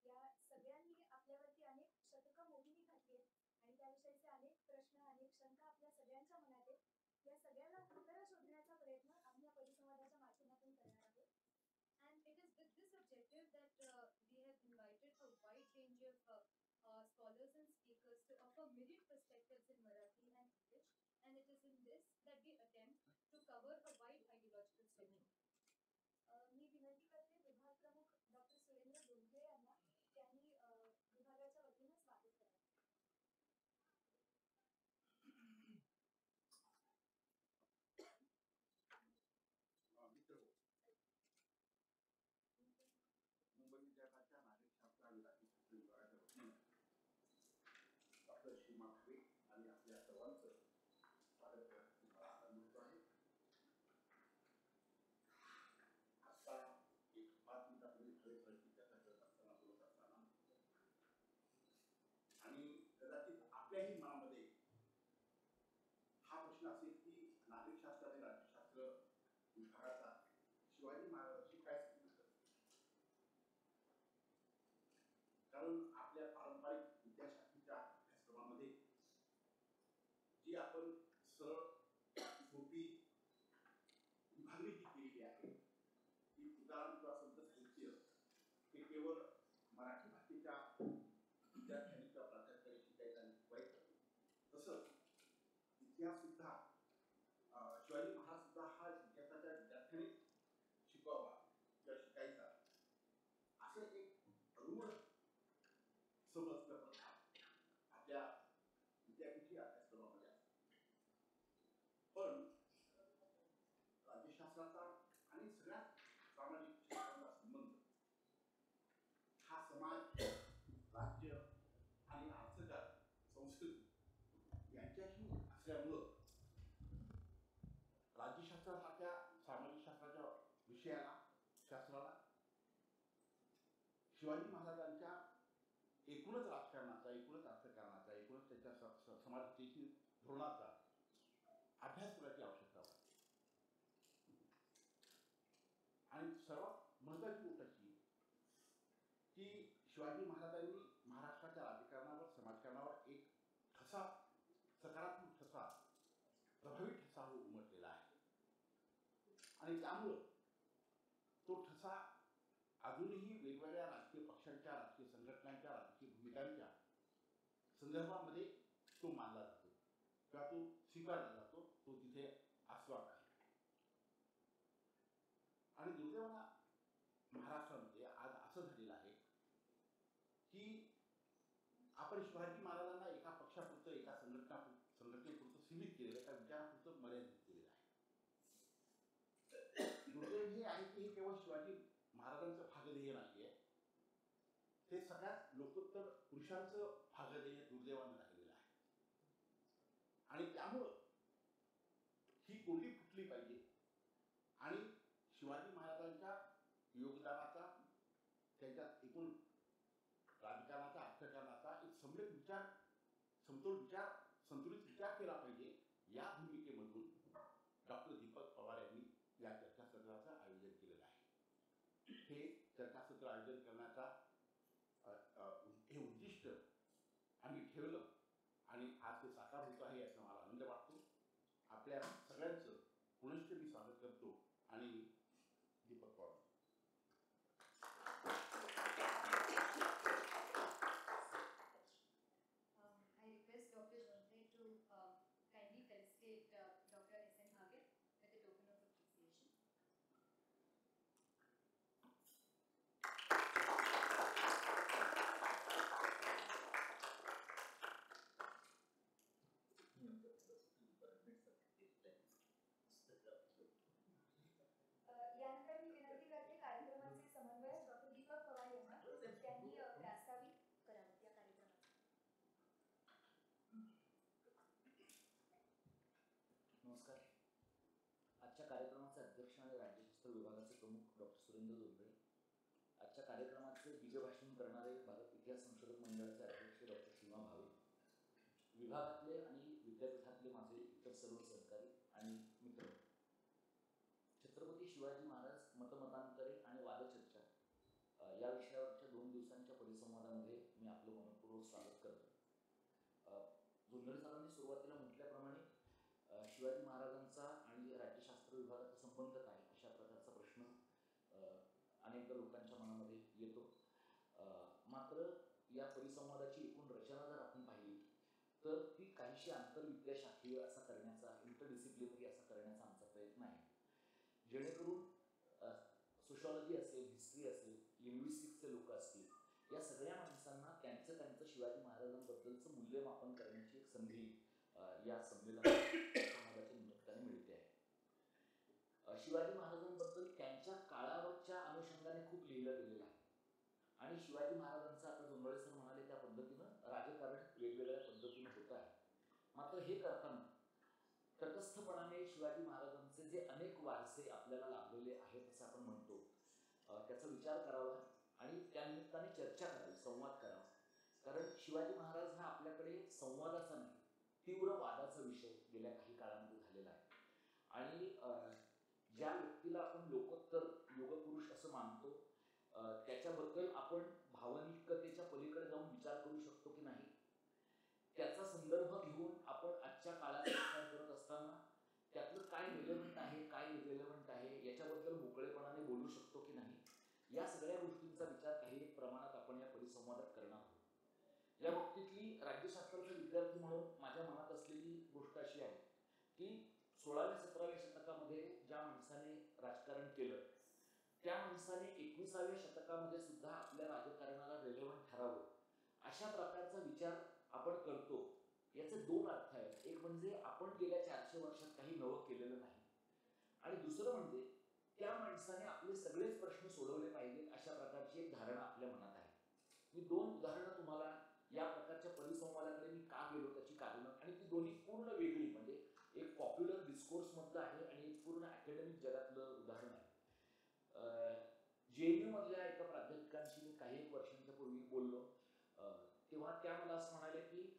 या सगळ्यांनी आपल्यावरती अनेक शतकं मोहिनी घातली आहेत आणि त्याविषयीचे अनेक प्रश्न अनेक शंका आपल्या सगळ्यांच्या मनात आहेत. या सगळ्याला उत्तरं शोधण्याचा प्रयत्न आम्ही या परिसंवादाच्या माध्यमातून करणार आहोत. And it is with this objective that we have invited a wide range of scholars and speakers to offer myriad perspectives in Marathi and English. And it is in this that we attempt to cover a wide ideological spectrum. मी विनंती करते विभाग प्रमुख doctor Surendra दुर्गे यांना त्यांनी विभागाच्या वतीनं स्वागत करावं. मुंबई विद्यापीठाच्या नागरिकशास्त्र आणि राज्यशास्त्र विभागाच्या वतीनं डॉक्टर S.M.Bhave आणि आपल्या सर्वांचं स्वागत करतो आहे. आता एक 5 मिनिटापूर्वी खरे चर्चा करत असताना बोलत असताना आणि कदाचित आपल्याही मनामध्ये हा प्रश्न असेल की नागरिकशास्त्र आणि राज्यशास्त्र विभागाचा शिवाजी महाराजांची काय संबंध. कारण आपल्या पारंपरिक विद्याशास्त्राच्या अभ्यासक्रमामध्ये जी आपण सरळ सोपी विभागणी जी केलेली आहे ती उदाहरण किंवा संत साहित्य हे केवळ मराठी भाषेच्या विद्यार्थ्यांनी किंवा प्राध्यापकांनी शिकायचं आणि शिकवायचं. तसंच इतिहास सुद्धा शिवाजी महाराज सुद्धा हा इतिहासाच्या विद्यार्थ्यांनी शिकवावा किंवा शिकायचा असं एक रूढ समज आपल्या विद्यापीठी अभ्यासक्रमामध्ये असतो. पण राज्यशास्त्राचा आणि सगळ्यात सामाजिक शास्त्राचा संबंध हा समाज, राज्य आणि अर्थकारण, संस्कृती यांच्याशी असल्यामुळं राज्यशास्त्रासारख्या सामाजिक शास्त्राच्या विषयाला शास्त्राला शिवाजी महाराजांच्या एकूणच राजकारणाचा, एकूणच अर्थकारणाचा, एकूणच त्याच्या समाजतेची धोरणाचा अभ्यास करायची आवश्यकता होती. आणि सर्वात महत्त्वाची गोष्ट अशी की शिवाजी महाराजांनी महाराष्ट्राच्या राजकारणावर, समाजकारणावर एक ठसा, सकारात्मक ठसा, प्रभावी ठसा उमटलेला आहे. आणि त्यामुळं तो ठसा अजूनही वेगवेगळ्या राजकीय पक्षांच्या, राजकीय संघटनांच्या, राजकीय भूमिकांच्या संदर्भामध्ये तो मानला जातो किंवा तो स्वीकारला जातो, तो तिथे आस्वाद आहे. आणि दुर्दैवाला महाराष्ट्रामध्ये आज असं झालेलं आहे की आपण शिवाजी महाराजांना एका पक्षापुरतं, एका संघटनेपुरतं सीमित केलेलं, एका विचारापुरतं मर्यादित केलेलं आहे. दुर्दैव हे आहे की हे केवळ शिवाजी महाराजांचं भागध्येय नाही आहे, हे सगळ्यात लोकोत्तर पुरुषांचं भागध्येय दुर्दैवानं राहिलेलं आहे. आणि त्यामुळं ही कोंडी फुटली पाहिजे आणि शिवाजी महाराजांच्या योगदानाचा, त्यांच्या एकूण राजकारणाचा, अर्थकारणाचा एक सम्यक विचार, समतोल विचार, संतुलित विचार केला पाहिजे. या भूमिकेमधून डॉक्टर दीपक पवार यांनी या चर्चासत्राचं आयोजन केलेलं आहे. हे चर्चासत्र आयोजन करण्याचा हे उद्दिष्ट आम्ही ठेवलं आणि आज ते साकार होत आहे याचा मला आनंद वाटतो. आपल्या सगळ्यांचं पुनश्च मी स्वागत करतो. आणि Deepak Pawar. I request Dr. Bharat to kindly felicitate Dr. S.M.Bhave with a token of appreciation. यानंतर मी विनंती करते कार्यक्रमाचे समन्वयक डॉक्टर दीपक पवार यांना त्यांनी प्रास्ताविक करावं या कार्यक्रमात. नमस्कार. आजच्या कार्यक्रमाचे अध्यक्ष आणि राज्यशास्त्र विभागाचे प्रमुख डॉक्टर सुरेंद्र दुर्गे, आजच्या कार्यक्रमाचे बीजभाषण करणारे भारत इतिहास संशोधक मंडळाचे अध्यक्ष डॉक्टर S.M.Bhave, विभागातले आणि विद्यापीठातले माझे इतर सर्व सहकारी आणि मित्र, छत्रपती शिवाजी महाराज मतमतांतरे आणि वादचर्चा या विषयावरच्या 2 दिवसांच्या परिसंवादात स्वागत करतो. जोंधळे सरांनी सुरुवातीला म्हटल्याप्रमाणे शिवाजी महाराजांचा आणि राज्यशास्त्र विभागाचा संबंध काय अशा प्रकारचा प्रश्न अनेकदा लोकांच्या मनामध्ये येतो. मात्र या परिसंवादाची एकूण रचना जर आपण पाहिली तर ती काहीशी आंतरविद्याशाखीय असा करण्याचा, इंटरडिसिप्लिनरी असा करण्याचा आमचा प्रयत्न आहे, जेणेकरून सोशॉलॉजी असेल, हिस्ट्री असेल, लिंग्विस्टिक्सचे लोक असतील, या सगळ्या माणसांना त्यांचं शिवाजी महाराजांबद्दलचं मूल्यमापन करण्याची एक संधी या संमेलनाच्या निमित्ताने मिळते आहे. शिवाजी महाराजांबद्दल त्यांच्या काळावरच्या अनुषंगाने खूप लिहिलं गेलेलं आहे आणि शिवाजी महाराजांचं आता जोंधळे सर म्हणाले त्या पद्धतीनं राजकारण वेगवेगळ्या पद्धतीनं होत आहे. मात्र हे करताना तटस्थपणाने शिवाजी महाराजांचे जे अनेक वारसे आपल्याला लाभलेले आहेत असं आपण म्हणतो, त्याचा विचार करावा आणि त्या निमित्ताने चर्चा करावी, संवाद करावा. कारण शिवाजी महाराज हा आपल्याकडे संवादाचा नाही, तीव्र वादाचा विषय गेल्या काही काळामध्ये झालेला आहे. आणि ज्या व्यक्तीला आपण लोकोत्तर योगपुरुष असं मानतो, त्याच्याबद्दल आपण भावनिकतेच्या पलीकडे जाऊन विचार करू शकतो की नाही, त्याचा संदर्भ घेऊन आपण आजच्या काळात विचार करत असताना त्यातलं काय रिलेव्हंट आहे, काय इररिलेव्हंट आहे याच्याबद्दल मोकळेपणाने बोलू शकतो की नाही, या सगळ्या गोष्टींचा विचार काही प्रमाणात आपण या परिसंवादात करणार आहोत. या बाबतीतली राज्यशास्त्राचा विद्यार्थी म्हणून माझ्या मनात असलेली गोष्ट अशी आहे की 16व्या-17व्या शतकामध्ये ज्या माणसाने राजकारण केलं त्या माणसाने 21व्या शतकामध्ये सुद्धा आपल्या राजकारणाला रेलेव्हंट ठरावं अशा प्रकारचा विचार आपण करतो. याचे दोन अर्थ आहेत. एक म्हणजे आपण गेल्या 400 वर्षात काही नवं केलेलं नाही, आणि दुसरं म्हणजे त्या माणसाने आपले सगळेच प्रश्न सोडवले पाहिजेत अशा प्रकारची एक धारणा आपल्या मनात आहे. मी दोन उदाहरणं तुम्हाला या प्रकारच्या परिसंवादाकडे मी का गेलो त्याची कारणं, आणि ती दोन्ही पूर्ण वेगळी, म्हणजे एक पॉप्युलर डिस्कोर्स मधलं आहे आणि एक पूर्ण अकॅडमिक जगातलं उदाहरण आहे. JNU मधल्या एका प्राध्यापकांशी मी काही एक वर्षांच्या पूर्वी बोललो, तेव्हा त्या मला असं म्हणाले की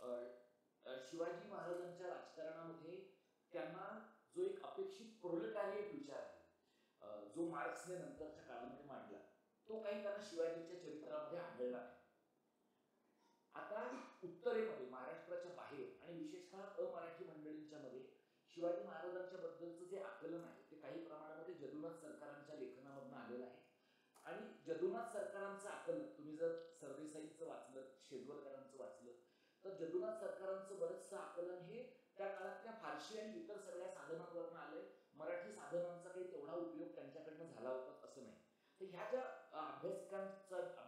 शिवाजी महाराजांच्या राजकारणामध्ये त्यांना जो एक अपेक्षित प्रोलेटारिएट विचार आहे, जो मार्क्सने नंतरच्या काळामध्ये मांडला, तो काही त्यांना शिवाजीच्या चरित्रामध्ये आढळला नाही. आता उत्तरेमध्ये, महाराष्ट्राच्या बाहेर आणि विशेषतः अमराठी मंडळींच्या मध्ये शिवाजी महाराजांच्या बद्दलचं जे आकलन आहे ते काही प्रमाणामध्ये जदुनाथ सरकारांच्या लेखनामधून आलेलं आहे. आणि जदुनाथ सरकारांचं आकलन तुम्ही जर सरदेसाईंचं वाचलं, शेजवलकरांचं वाचलं, तर जदुनाथ सरकारांचं बरंचसं आकलन हे त्या काळातल्या फारशी आणि इतर सगळ्या साधनांवरून आलंय. मराठी साधनांचा काही तेवढा उपयोग त्यांच्याकडनं झाला होता असं नाही. तर ह्या ज्या अभ्यासिकांचा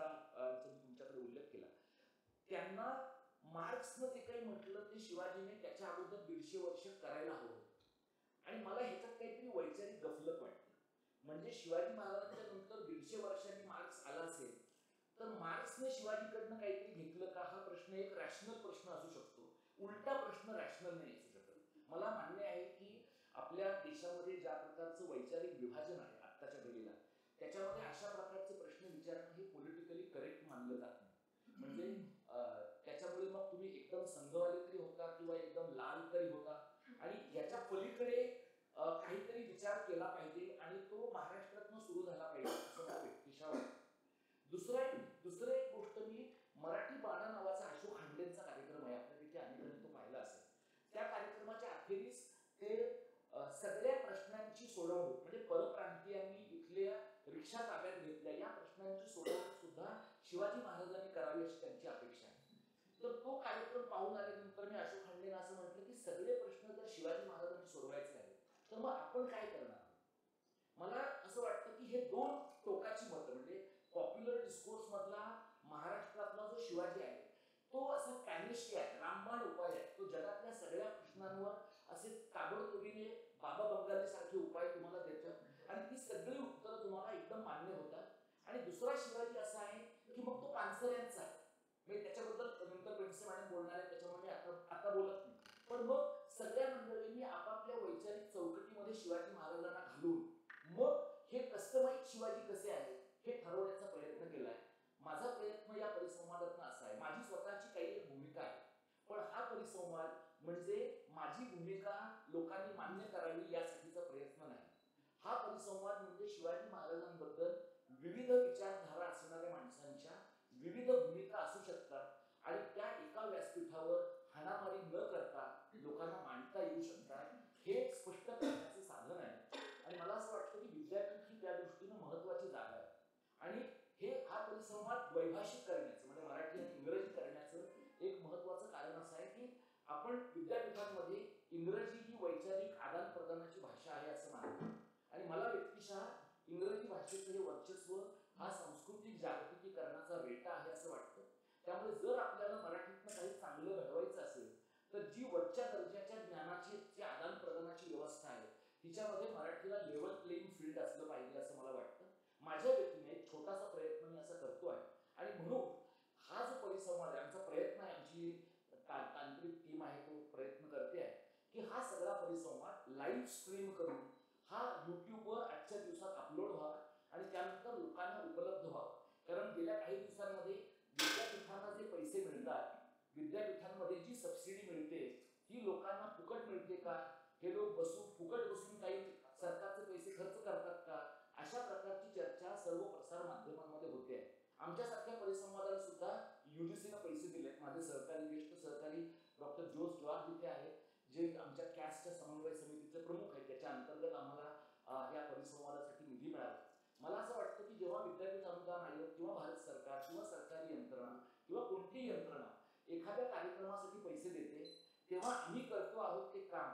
मी तुमच्याकडे उल्लेख केला, त्यांना मार्क्सनं जे काही म्हटलं ते शिवाजीने त्याच्या अगोदर 150 वर्ष करायला हवं. आणि मला ह्याच्यात काहीतरी वैचारिक गफलत वाटते. म्हणजे शिवाजी महाराजांच्या नंतर 150 वर्षांनी मार्क्स आला असेल तर मार्क्सने शिवाजीकडनं काहीतरी घेतलं का हा प्रश्न एक रॅशनल प्रश्न असू शकतो, उलटा प्रश्न रॅशनल नाही असू शकत. मला मान्य आहे की आपल्या देशामध्ये ज्या प्रकारचं वैचारिक विभाजन आहे आत्ताच्या घडीला, त्याच्यामध्ये अशा प्रकारचे प्रश्न विचारणं हे पॉलिटिकली करेक्ट मानलं जात नाही. म्हणजे त्याच्यामुळे मग तुम्ही एकदम संघवाले तरी होता किंवा एकदम लाल तरी होता, आणि याच्या पलीकडे काहीतरी विचार केला पाहिजे आणि तो महाराष्ट्रातनं सुरू झाला पाहिजे असं मला व्यक्तिशः वाटतं. दुसरं एक गोष्ट, मी मराठी बाणा नावाचा अशोक हांडेंचा कार्यक्रम आहे, आपल्यापैकी अनेकांनी तो पाहिला असेल. त्या कार्यक्रमाच्या अखेरीस ते सगळ्या प्रश्नांची सोडवणूक, म्हणजे परप्रांतीयांनी इथल्या रिक्षा ताब्यात घेतल्या या प्रश्नांची सोडवणूक सुद्धा शिवाजी महाराजांनी करावी अशी त्यांची अपेक्षा आहे. तर तो कार्यक्रम पाहून आल्यानंतर मी अशोक हांडेंना असं म्हटलं की सगळे प्रश्न जर शिवाजी महाराजांनी सोडवायचे आहेत तर मग आपण काय करणार. मला असं वाटतं की हे दोन टोकाची मतं, म्हणजे पॉप्युलर डिस्कोर्स मधला महाराष्ट्रातला जो शिवाजी आहे तो असा पॅनिस्टी आहे, रामबाण उपाय आहे. तो जगातल्या सगळ्या प्रश्नांवर असे ताबडतोबीने बाबा बंगाली सारखे उपाय तुम्हाला देतो आणि ती सगळी उत्तरं तुम्हाला एकदम मान्य होतात. आणि दुसरा शिवाजी असा आहे की मग तो पानसऱ्यांचा आहे. मी त्याच्याबद्दल नंतर पेंडसे मॅडम बोलणार आहे, त्याच्यामुळे मी आता बोलत नाही. पण मग सगळ्या मंडळींनी आपापल्या वैचारिक चौकटीमध्ये शिवाजी महाराजांना घालून मग हे कस्टमाइज शिवाजी कसे आहेत हे ठरवण्याचा प्रयत्न केलाय. माझा प्रयत्न या परिसंवादातून असा आहे, माझी स्वतःची काही एक भूमिका आहे, पण हा परिसंवाद म्हणजे माझी भूमिका लोकांनी मान्य करावी यासाठीचा प्रयत्न नाही. हा परिसंवाद म्हणजे शिवाजी महाराजांबद्दल विविध विचारधारा असणाऱ्या माणसांच्या विविध भूमिका असू शकतात आपण विद्यापीठांमध्ये इंग्रजी ही वैचारिक आदान प्रदानाची भाषा आहे असं मानतो आणि मला व्यक्तिशः इंग्रजी भाषेचं हे वर्चस्व हा सांस्कृतिक जागतिकीकरणाचा वेटा आहे असं वाटतं. त्यामुळे जर आपल्याला मराठीतनं काही चांगलं घडवायचं असेल तर जी वरच्या दर्जाच्या ज्ञानाची जी आदान प्रदानाची व्यवस्था आहे तिच्यामध्ये मराठीला लेवल प्लेइंग फील्ड असलं पाहिजे असं मला वाटतं. माझ्या व्यक्तीने एक छोटासा प्रयत्न मी असा करतो आहे आणि म्हणून हा जो परिसंवाद आहे, आमचा प्रयत्न आहे, आमची तांत्रिक टीम आहे तो प्रयत्न करते आहे की हा सगळा परिसंवाद लाईव्ह स्ट्रीम करून हा युट्यूबवर आजच्या दिवसात अपलोड व्हावा आणि त्यानंतर लोकांना उपलब्ध व्हावं. कारण गेल्या काही दिवसांमध्ये विद्यापीठांना जे पैसे मिळतात, विद्यापीठांमध्ये जी सबसिडी मिळते ती लोकांना फुकट मिळते का, हे लोक फुकट बसून काही सरकारचे पैसे खर्च करतात का, अशा प्रकारची चर्चा सर्व प्रसार माध्यमांमध्ये होते आहे. आमच्यासारख्या परिसंवादाला सुद्धा युजीसीने पैसे दिलेत. माझे सहकारी, ज्येष्ठ सहकारी डॉक्टर जोस जॉर्ज इथे आहेत, जे आमच्या कॅस्टच्या समन्वय समितीचे प्रमुख आहेत. त्याच्या अंतर्गत आम्हाला या परिसंवादासाठी निधी मिळाला. मला असं वाटतं की जेव्हा विद्यापीठ अनुदान आयोग किंवा भारत सरकार किंवा सरकारी यंत्रणा किंवा कोणतीही यंत्रणा एखाद्या कार्यक्रमासाठी पैसे देते तेव्हा आम्ही करतो आहोत ते काम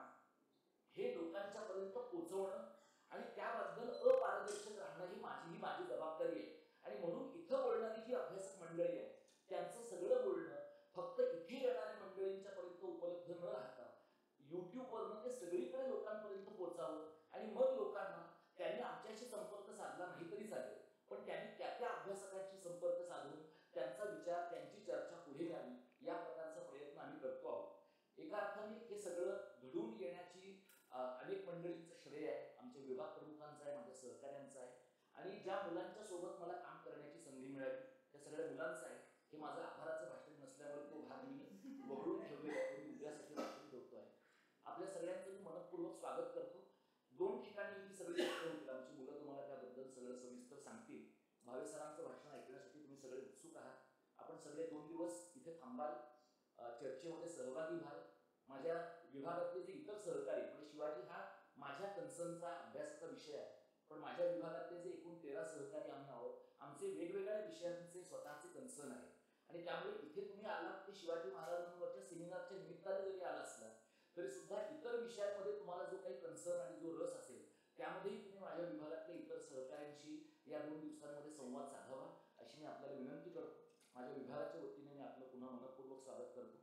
हे लोकांच्या पर्यंत पोहोचवणं आणि त्याबद्दल अपारदर्शक राहणं ही माझी जबाबदारी आहे. आणि म्हणून इथं बोलणारी जी अभ्यासक मंडळी आहे त्यांचं सगळं बोलणं फक्त इथे येणाऱ्या मंडळींच्या पर्यंत उपलब्ध न राहता युट्यूबवरनं ते सगळीकडे लोकांपर्यंत पोहोचावं आणि मग लोकांना त्यांनी आमच्याशी संपर्क साधला नाही तरी चालेल, पण त्यांनी त्या अभ्यासकांशी संपर्क साधून त्यांचा विचार, त्यांची चर्चा पुढे न्यावी या प्रकारचा प्रयत्न आम्ही करतो आहोत. एका अर्थाने हे सगळं घडून येण्याची अनेक मंडळींचं श्रेय आहे. आमच्या विभाग प्रमुखांचं आहे, माझ्या सहकाऱ्यांचं आहे आणि ज्या मुलांच्या सोबत मला काम करण्याची संधी मिळाली त्या सगळ्या मुलांचं आहे. हे माझं आभाराचं भाषण नसल्यामुळे तो भाग मी वगळून ठेवलेला आहे, उद्यासाठी भाषण ठेवतो आहे. आपल्या सगळ्यांचं मी मनपूर्वक स्वागत करतो. 2 ठिकाणी ही सगळी गोष्ट होतील. आमची मुलं तुम्हाला त्याबद्दल सगळं सविस्तर सांगतील. भावे सरांचं भाषण ऐकण्यासाठी तुम्ही सगळे उत्सुक आहात. आपण सगळे 2 दिवस इथे थांबाल, चर्चेमध्ये सहभागी व्हाल. माझ्या विभागातले जे इतर सहकारी, म्हणजे शिवाजी हा माझ्या कन्सर्नचा अभ्यासाचा विषय आहे, पण माझ्या विभागातले जे एकूण 13 सहकारी आम्ही आहोत, आमचे वेगवेगळ्या विषयांचे स्वतःचे कन्सर्न आहे आणि त्यामुळे इथे तुम्ही आलात ते शिवाजी महाराजांवरच्या सेमिनारच्या निमित्ताने जरी आला असला तरी सुद्धा इतर विषयांमध्ये तुम्हाला जो काही कन्सर्न आणि जो रस असेल त्यामध्येही तुम्ही माझ्या विभागातल्या इतर सहकाऱ्यांशी या 2 दिवसांमध्ये संवाद साधावा अशी मी आपल्याला विनंती करतो. माझ्या विभागाच्या वतीने मी आपलं पुन्हा मनपूर्वक स्वागत करतो.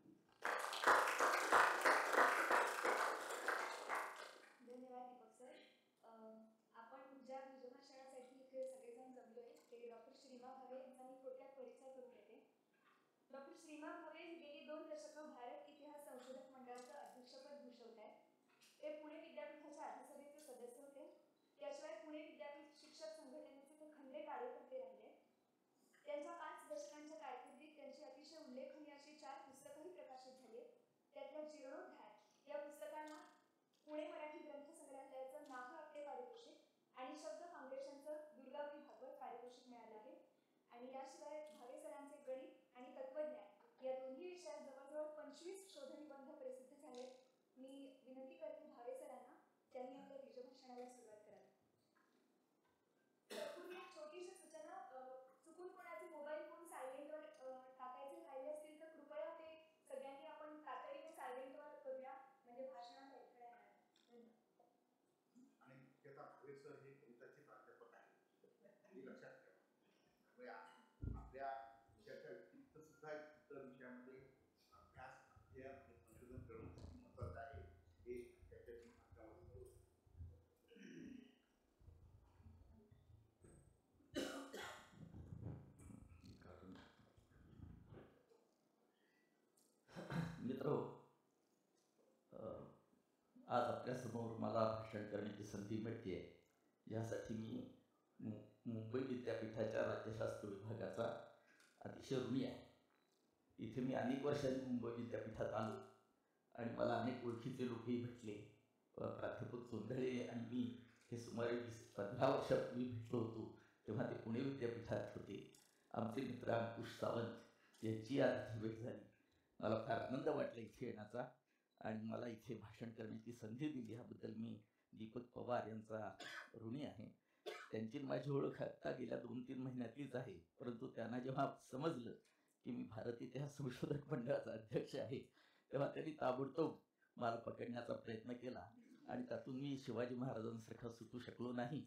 धन्यवाद दीपक सर. आपण ज्या भाषणासाठी इथे सगळेजण जमलोय ते डॉक्टर श्रीमा भावे यांचा मी थोडक्यात परिचय करून देते. डॉक्टर श्रीमा भावे गेली 2 दशकं भारत इतिहास संशोधक मंडळाचं अध्यक्षपद भूषवत आहेत. ते पुणे विद्यापीठाच्या अधिसभेचे सदस्य होते. त्याशिवाय पुणे विद्यापीठ शिक्षक संघटनेचे ते खंडे कार्यकर्ते राहिले. त्यांच्या 5 दशकांच्या कारकिर्दीत त्यांची अतिशय उल्लेखनीय अशी 4 पुस्तकंही प्रकाशित झाली. त्यातल्या जीर्णोद्धार या पुस्तकांना पुणे मराठी ग्रंथ संग्रहालयाचं नाह आपटे पारितोषिक आणि शब्द फाउंडेशनचं दुर्गावती भागवत पारितोषिक मिळालं आहे. आणि याशिवाय भावे सरांचे गणित आणि तत्वज्ञान या दोन्ही विषयात जवळजवळ 25 शोधनिबंध प्रसिद्ध झाले. मी विनंती करते भावे सरांना त्यांनी आपल्या बीजभाषणाला सुरुवात करावी. पूर्वी एक छोटीशी सूचना, चुकून कोणाचे मोबाईल फोन सायलेंटवर टाकायचे राहिले असतील तर कृपया ते सगळ्यांनी आपण तातडीने सायलेंटवर करूया, म्हणजे भाषणाला अडथळा येणार नाही. आणि त्याचा भावे सर हे गणिताचे प्राध्यापक आहेत हे लक्षात ठेवा. त्यामुळे आपल्या विषयाच्या व्यतिरिक्त सुद्धा इतर विषयामध्ये अभ्यास, अध्ययन आणि संशोधन करणं किती महत्त्वाचं आहे हे त्याच्याशी माध्यमातून मित्र, आज आपल्यासमोर मला भाषण करण्याची संधी मिळते यासाठी मी मुंबई विद्यापीठाच्या राज्यशास्त्र विभागाचा अतिशय ऋणी आहे. इथे मी अनेक वर्षांनी मुंबई विद्यापीठात आलो आणि मला अनेक ओळखीचे लोकही भेटले. प्राध्यापक सोंधळे आणि मी हे सुमारे 15 वर्षापूर्वी भेटलो होतो तेव्हा ते पुणे विद्यापीठात होते. आमचे मित्र अंकुश सावंत यांची आज भेट झाली. मला फार आनंद वाटला इथे येण्याचा आणि मला इथे भाषण करण्याची संधी दिली याबद्दल मी दीपक पवार यांचा ऋणी आहे. त्यांची माझी ओळख आता गेल्या 2-3 महिन्यातलीच आहे, परंतु त्यांना जेव्हा समजलं की मी भारत इतिहास संशोधक मंडळाचा अध्यक्ष आहे तेव्हा त्यांनी ताबडतोब मला पकडण्याचा प्रयत्न केला आणि त्यातून मी शिवाजी महाराजांसारखा सुटू शकलो नाही.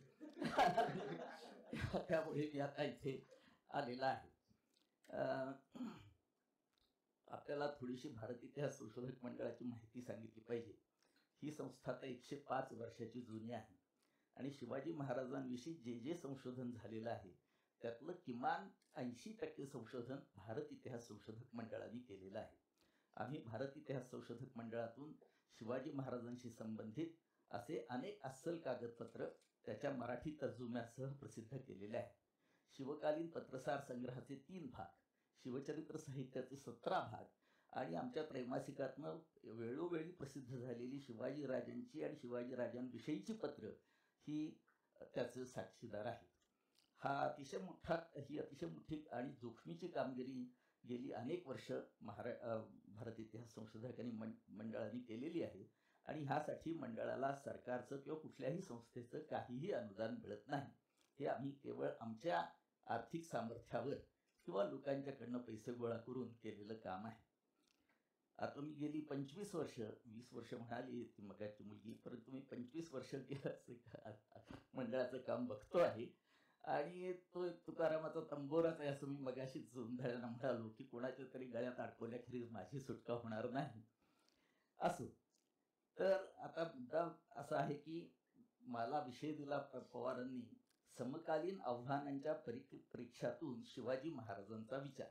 त्यामुळे मी आता इथे आलेला आहे. आपल्याला थोडीशी भारत इतिहास संशोधक मंडळाची माहिती सांगितली पाहिजे. ही संस्था आता 105 वर्षाची जुनी आहे आणि शिवाजी महाराजांविषयी जे जे संशोधन झालेलं आहे त्यातलं किमान 80% संशोधन भारत इतिहास संशोधक मंडळाने केलेलं आहे. आम्ही भारत इतिहास संशोधक मंडळातून शिवाजी महाराजांशी संबंधित असे अनेक अस्सल कागदपत्र त्याच्या मराठी तर्जुम्यासह प्रसिद्ध केलेले आहेत. शिवकालीन पत्रसार संग्रहाचे 3 भाग, शिवचरित्र साहित्याचे 17 भाग आणि आमच्या त्रैमासिकातनं वेळोवेळी प्रसिद्ध झालेली शिवाजी राजांची आणि शिवाजी राजांविषयीची पत्र ही त्याचे साक्षीदार आहेत. ही अतिशय मोठी आणि जोखमीची कामगिरी गेली अनेक वर्ष भारत इतिहास संशोधकांनी मंडळाने केलेली आहे आणि ह्यासाठी मंडळाला सरकारचं किंवा कुठल्याही संस्थेचं काहीही अनुदान मिळत नाही. हे आम्ही केवळ आमच्या आर्थिक सामर्थ्यावर किंवा लोकांच्याकडनं पैसे गोळा करून केलेलं काम आहे. आता मी गेली 25 वर्ष, 20 वर्ष म्हणाली ती मगाची मुलगी, परंतु मी 25 वर्ष मंडळाचं काम बघतो आहे आणि तो एक तुकारामाचा तंबोराच आहे असं मी मगाशीच झुंधळ्यांना म्हणालो की कोणाच्या तरी गळ्यात अडकवल्याखेरीज माझी सुटका होणार नाही. असो, तर आता मुद्दा असा आहे की मला विषय दिला पवारांनी समकालीन आव्हानांच्या परीक्षातून शिवाजी महाराजांचा विचार.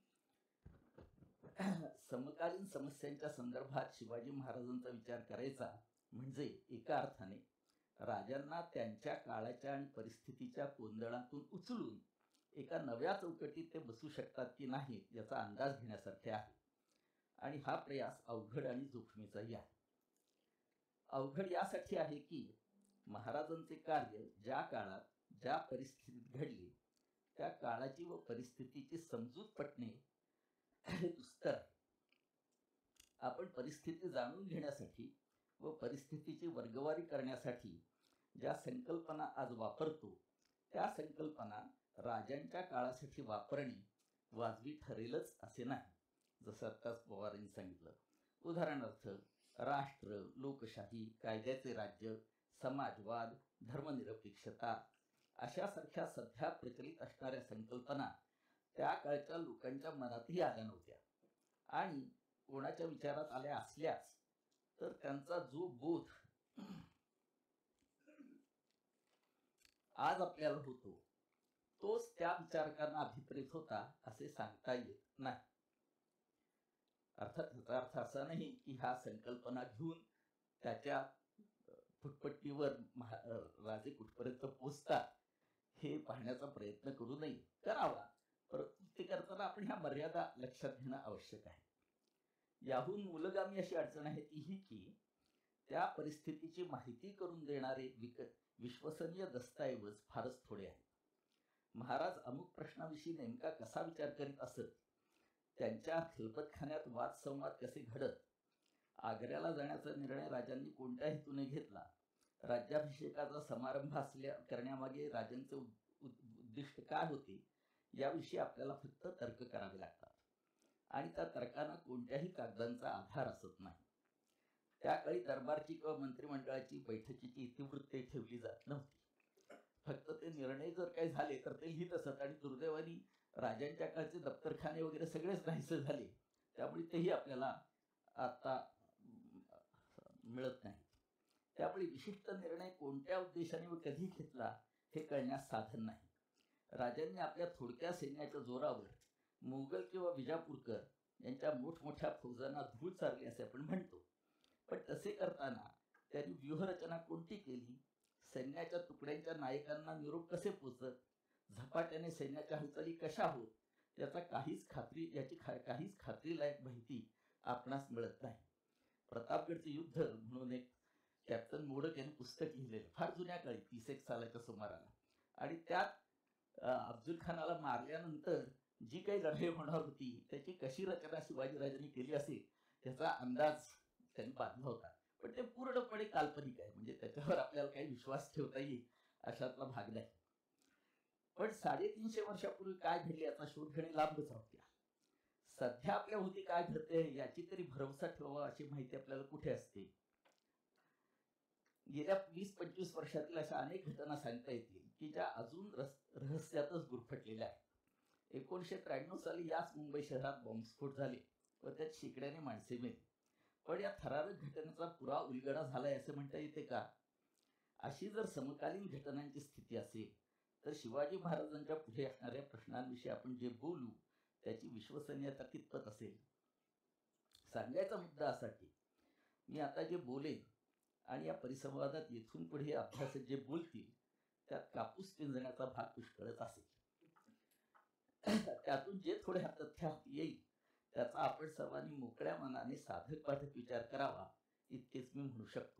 समकालीन समस्यांच्या संदर्भात शिवाजी महाराजांचा विचार करायचा म्हणजे एका अर्थाने राजांना त्यांच्या काळाच्या आणि परिस्थितीच्या कोंदणातून उचलून एका नव्या चौकटीत ते बसू शकतात की नाही याचा अंदाज घेण्यासारखे आहे आणि हा प्रयास अवघड आणि जोखमीचाही आहे. अवघड यासाठी आहे की महाराजांचे कार्य ज्या काळात ज्या परिस्थितीत घडले त्या काळाची व परिस्थितीची समजूत पटणे हे दुस्तर आहे. आपण परिस्थिती जाणून घेण्यासाठी व परिस्थितीची वर्गवारी करण्यासाठी ज्या संकल्पना आज वापरतो त्या संकल्पना राजांच्या काळासाठी वापरणे वाजवी ठरेलच असे नाही. जसं आत्ताच पवारांनी सांगितलं, उदाहरणार्थ राष्ट्र, लोकशाही, कायद्याचे राज्य, समाजवाद, धर्मनिरपेक्षता अशासारख्या सध्या प्रचलित असणाऱ्या संकल्पना त्या काळच्या लोकांच्या मनातही आल्या नव्हत्या आणि कोणाच्या विचारात आल्या असल्यास तर त्यांचा जो बोध आज आपल्याला होतो तोच त्या विचारकांना अभिप्रेत होता असे सांगता येत नाही. अर्थात याचा अर्थ असा नाही की ह्या संकल्पना घेऊन त्याच्या फुटपट्टीवर राजे कुठपर्यंत पोचतात हे पाहण्याचा प्रयत्न करू नये, करावा, परंतु ते करताना आपण ह्या मर्यादा लक्षात घेणं आवश्यक आहे. याहून मूलगामी अशी अडचण आहे ती ही की त्या परिस्थितीची माहिती करून देणारे विश्वसनीय दस्तऐवज फारच थोडे आहेत. महाराज अमुक प्रश्नाविषयी नेमका कसा विचार करीत असत, त्यांच्या खलबतखान्यात वाद संवाद कसे घडत, आग्र्याला जाण्याचा निर्णय राजांनी कोणत्या हेतूने घेतला, राज्याभिषेकाचा समारंभ करण्यामागे राजांचे उद्दिष्ट काय होते याविषयी आपल्याला फक्त तर्क करावे लागतात आणि त्या तर्कांना कोणत्याही कागदांचा आधार असत नाही. त्या काळी दरबारची किंवा मंत्रिमंडळाची बैठकीची इतिवृत्ते ठेवली जात नव्हती. फक्त ते निर्णय जर काही झाले तर ते लिहित असत आणि दुर्दैवाने राजांच्या काळचे दप्तरखाने वगैरे सगळेच नाहीसे झाले, त्यामुळे तेही आपल्याला आता मिळत नाही. त्यामुळे विशिष्ट निर्णय कोणत्या उद्देशाने व कधी घेतला हे कळण्यास साधन नाही. राजांनी आपल्या थोडक्या सैन्याच्या जोरावर मोगल किंवा विजापूरकर यांच्या मोठमोठ्या फौजांना धूळ चारली असे आपण म्हणतो, पण तसे करताना त्यांनी व्यूहरचना कोणती केली, सैन्याच्या तुकड्यांच्या नायकांना निरोप कसे पोचत, झपाट्याने सैन्याच्या हालचाली कशा होत याची काहीच खात्रीलायक माहिती आपणास मिळत नाही. प्रतापगडचे युद्ध म्हणून एक कॅप्टन मोडक यांनी पुस्तक लिहिलेलं फार जुन्या काळी 30 सालाच्या सुमाराला, आणि त्यात अफजल खानाला मारल्यानंतर जी काही लढाई होणार होती त्याची कशी रचना शिवाजीराजांनी केली असेल त्याचा अंदाज त्यांनी बांधला होता, पण ते पूर्णपणे काल्पनिक आहे, म्हणजे त्याच्यावर आपल्याला काही विश्वास ठेवता येईल अशातला भाग नाही. पण 350 वर्षापूर्वी काय घडले याचा शोध घेणे लांबच होत्या. सध्या आपल्या होती काय घडते याची तरी भरवसा ठेवावा अशी माहिती आपल्याला कुठे असते. गेल्या 20-25 वर्षातील अशा अनेक घटना सांगता येतील की ज्या अजून रहस्यातच गुरफटलेल्या आहेत. 1993 साली याच मुंबई शहरात बॉम्बस्फोट झाले व त्यात शेकड्याने माणसे मेली. पण या थरारक घटनेचा पुरा उलगडा झालाय असे म्हणता येते का? अशी जर समकालीन घटनांची स्थिती असेल तर शिवाजी महाराजांच्या पुढे असणाऱ्या प्रश्नांविषयी आपण जे बोलू त्याची विश्वसनीयता कितपत असेल? सांगायचा मुद्दा असा की मी आता जे बोलेन आणि या परिसंवादात येथून पुढे अभ्यासक जे बोलतील त्यात कापूस पिंजण्याचा भाग पुष्कळच असेल. त्यातून जे थोडे तथ्य येईल त्याचा आपण सर्वांनी मोकळ्या मनाने साधक बाधक विचार करावा इतकेच मी म्हणू शकतो.